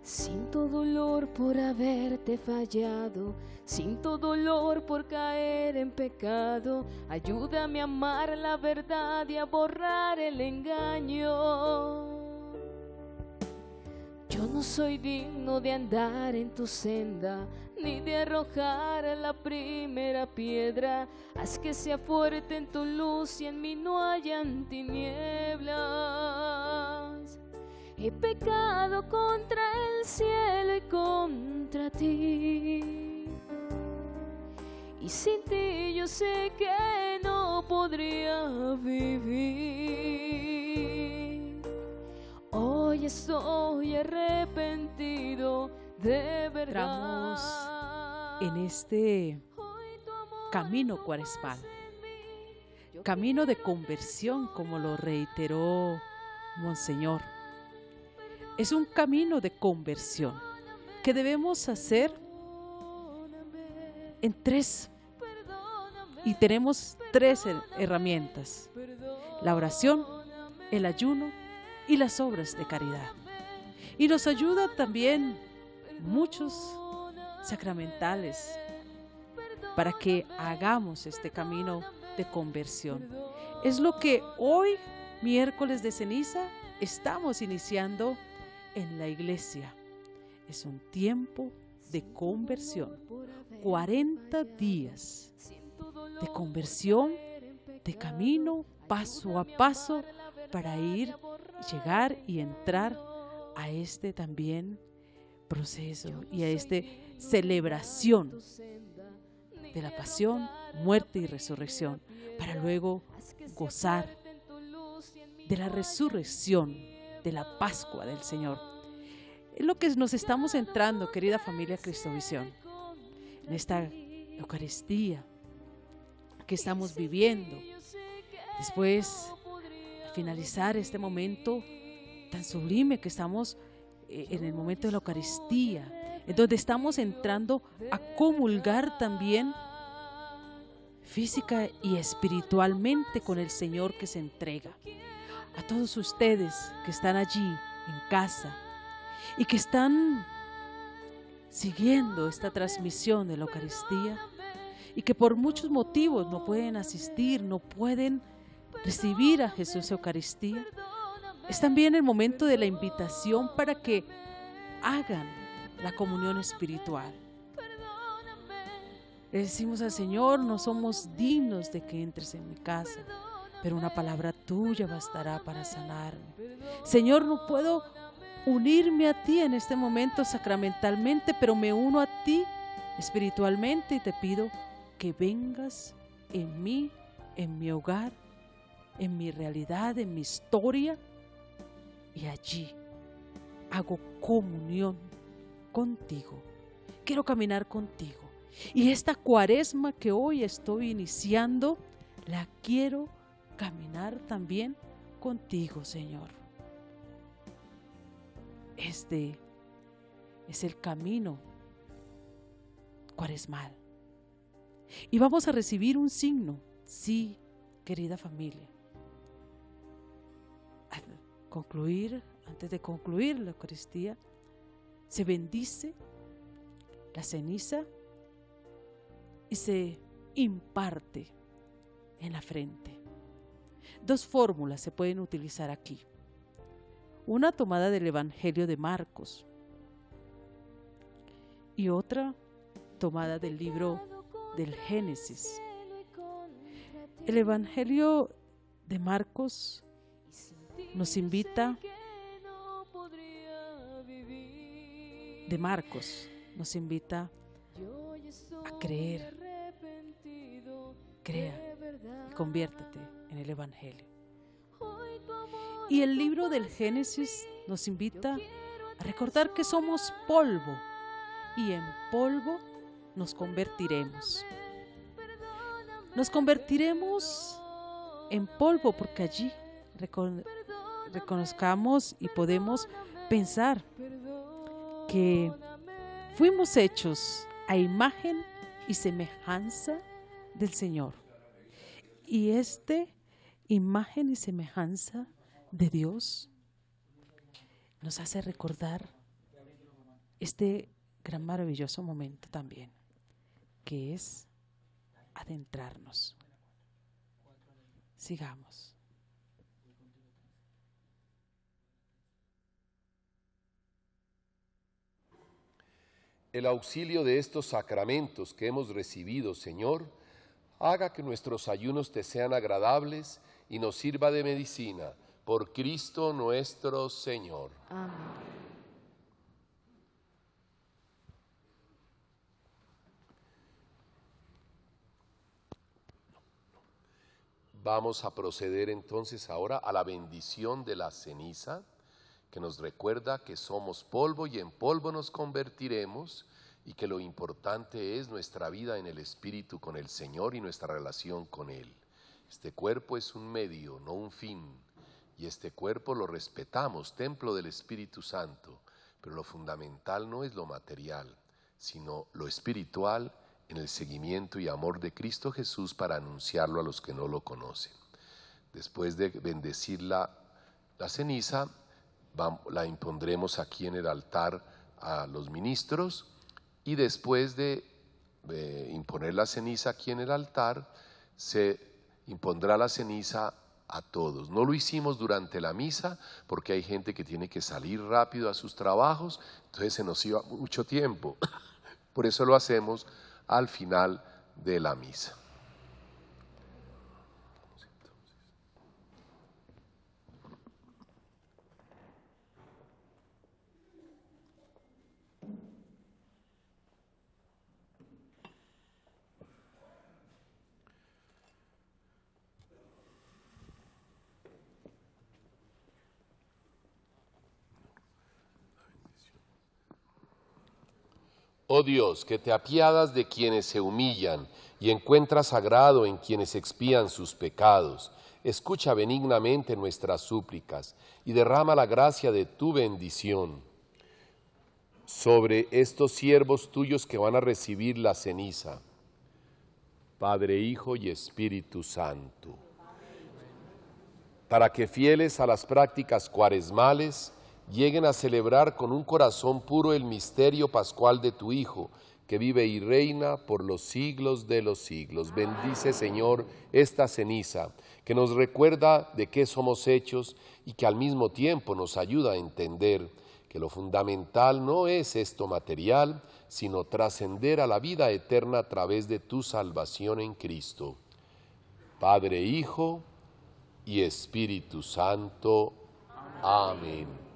Siento dolor por haberte fallado, siento dolor por caer en pecado. Ayúdame a amar la verdad y a borrar el engaño. Yo no soy digno de andar en tu senda, ni de arrojar la primera piedra. Haz que sea fuerte en tu luz y en mí no hayan tinieblas. He pecado contra el cielo y contra ti, y sin ti yo sé que no podría vivir. Hoy estoy arrepentido de verdad. Entramos en este camino cuaresmal, camino de conversión, como lo reiteró Monseñor. Es un camino de conversión que debemos hacer en tres, y tenemos tres herramientas: la oración, el ayuno y las obras de caridad. Y nos ayuda también muchos sacramentales para que hagamos este camino de conversión. Es lo que hoy, miércoles de ceniza, estamos iniciando en la iglesia. Es un tiempo de conversión, cuarenta días de conversión, de camino paso a paso para ir, llegar y entrar a este también proceso y a esta celebración de la pasión, muerte y resurrección, para luego gozar de la resurrección, de la Pascua del Señor. Es lo que nos estamos entrando, querida familia Cristovisión, en esta Eucaristía que estamos viviendo. Después de finalizar este momento tan sublime que estamos eh, en el momento de la Eucaristía, en donde estamos entrando a comulgar también física y espiritualmente con el Señor que se entrega. A todos ustedes que están allí en casa y que están siguiendo esta transmisión de la Eucaristía y que por muchos motivos no pueden asistir, no pueden recibir a Jesús Eucaristía, es también el momento de la invitación para que hagan la comunión espiritual. Le decimos al Señor: no somos dignos de que entres en mi casa, pero una palabra tuya bastará para sanarme. Señor, no puedo unirme a ti en este momento sacramentalmente, pero me uno a ti espiritualmente y te pido que vengas en mí, en mi hogar, en mi realidad, en mi historia, y allí hago comunión contigo. Quiero caminar contigo. Y esta cuaresma que hoy estoy iniciando, la quiero caminar también contigo, Señor. Este es el camino cuaresmal. Y vamos a recibir un signo, sí, querida familia. Al concluir, antes de concluir la Eucaristía, se bendice la ceniza y se imparte en la frente. Dos fórmulas se pueden utilizar aquí. Una tomada del Evangelio de Marcos y otra tomada del libro del Génesis. El Evangelio de Marcos nos invita, de Marcos nos invita a creer. Crea y conviértete en el Evangelio. Y el libro del Génesis nos invita a recordar que somos polvo y en polvo nos convertiremos. Nos convertiremos en polvo porque allí recon- reconozcamos y podemos pensar que fuimos hechos a imagen y semejanza del Señor. Y este imagen y semejanza de Dios nos hace recordar este gran maravilloso momento también, que es adentrarnos. Sigamos. El auxilio de estos sacramentos que hemos recibido, Señor, haga que nuestros ayunos te sean agradables y nos sirva de medicina. Por Cristo nuestro Señor. Amén. Vamos a proceder entonces ahora a la bendición de la ceniza, que nos recuerda que somos polvo y en polvo nos convertiremos, y que lo importante es nuestra vida en el Espíritu con el Señor y nuestra relación con Él. Este cuerpo es un medio, no un fin, y este cuerpo lo respetamos, templo del Espíritu Santo, pero lo fundamental no es lo material, sino lo espiritual en el seguimiento y amor de Cristo Jesús para anunciarlo a los que no lo conocen. Después de bendecir la, la ceniza, la impondremos aquí en el altar a los ministros, y después de eh, imponer la ceniza aquí en el altar, se impondrá la ceniza a todos. No lo hicimos durante la misa porque hay gente que tiene que salir rápido a sus trabajos, entonces se nos iba mucho tiempo. Por eso lo hacemos al final de la misa. Oh Dios, que te apiadas de quienes se humillan y encuentras agrado en quienes expían sus pecados, escucha benignamente nuestras súplicas y derrama la gracia de tu bendición sobre estos siervos tuyos que van a recibir la ceniza. Padre, Hijo y Espíritu Santo, para que fieles a las prácticas cuaresmales lleguen a celebrar con un corazón puro el misterio pascual de tu Hijo, que vive y reina por los siglos de los siglos. Bendice, Señor, esta ceniza, que nos recuerda de qué somos hechos y que al mismo tiempo nos ayuda a entender que lo fundamental no es esto material, sino trascender a la vida eterna a través de tu salvación en Cristo. Padre, Hijo y Espíritu Santo. Amén.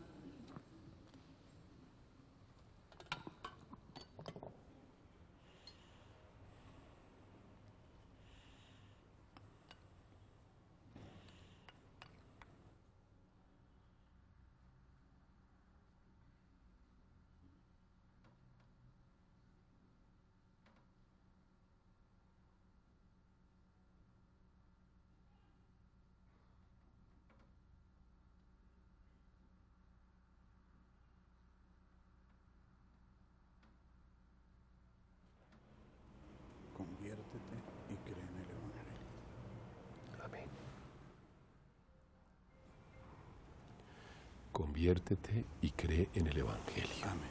Conviértete y cree en el Evangelio. Amén. Conviértete y cree en el Evangelio. Amén.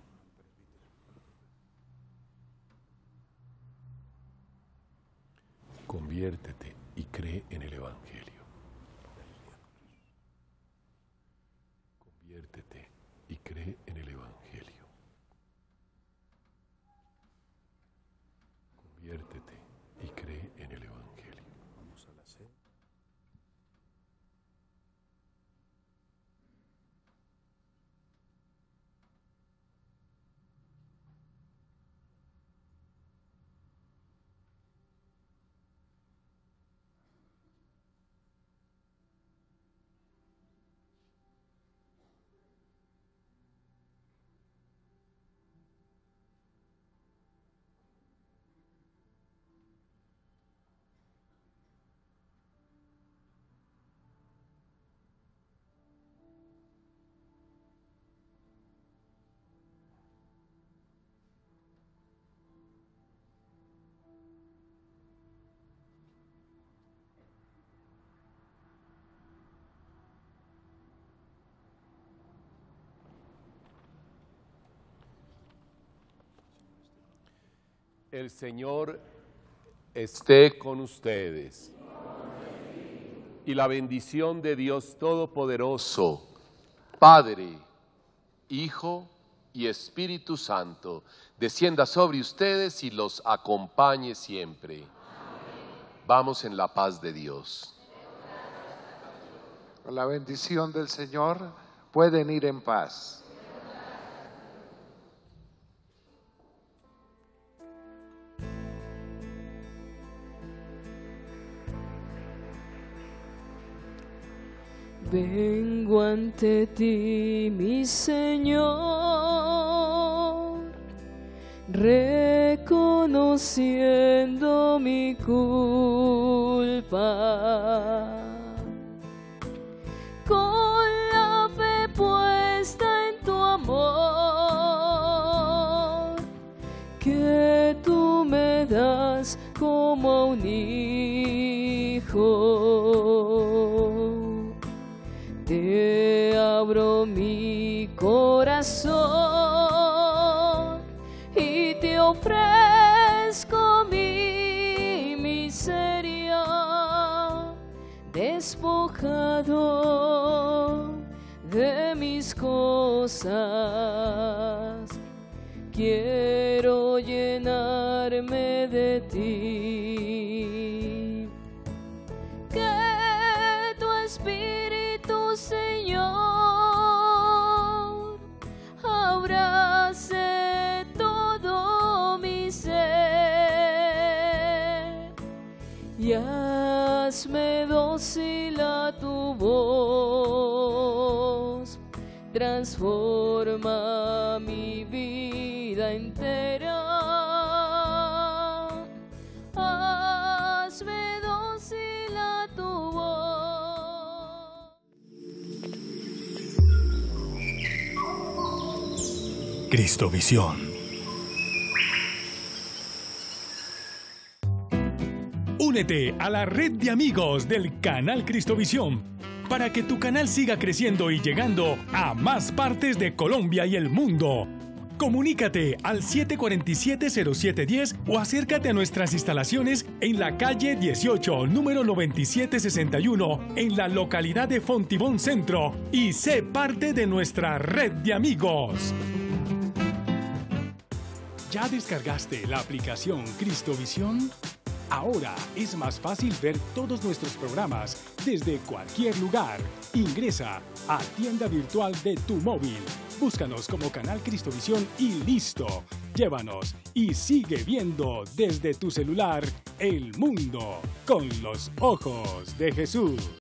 Conviértete y cree en el Evangelio. Conviértete y cree en el Evangelio. Conviértete y cree en el Evangelio. Vamos a la sed. El Señor esté con ustedes. Y la bendición de Dios Todopoderoso, Padre, Hijo y Espíritu Santo, descienda sobre ustedes y los acompañe siempre. Amén. Vamos en la paz de Dios. Con la bendición del Señor pueden ir en paz. Vengo ante ti, mi Señor, reconociendo mi culpa. Con la fe puesta en tu amor, que tú me das como a un hijo. Te abro mi corazón y te ofrezco mi miseria, despojado de mis cosas. Quiero llenarme de ti. Que tu Espíritu, Señor, abrace todo mi ser y hazme dócil a tu voz. Transforma mi vida entera. Hazme dócil a tu voz. Cristovisión. Únete a la red de amigos del canal Cristovisión para que tu canal siga creciendo y llegando a más partes de Colombia y el mundo. Comunícate al siete cuatro siete, cero siete uno cero o acércate a nuestras instalaciones en la calle dieciocho, número noventa y siete sesenta y uno, en la localidad de Fontibón Centro, y sé parte de nuestra red de amigos. ¿Ya descargaste la aplicación Cristovisión? Ahora es más fácil ver todos nuestros programas desde cualquier lugar. Ingresa a tienda virtual de tu móvil. Búscanos como Canal Cristovisión y listo. Llévanos y sigue viendo desde tu celular el mundo con los ojos de Jesús.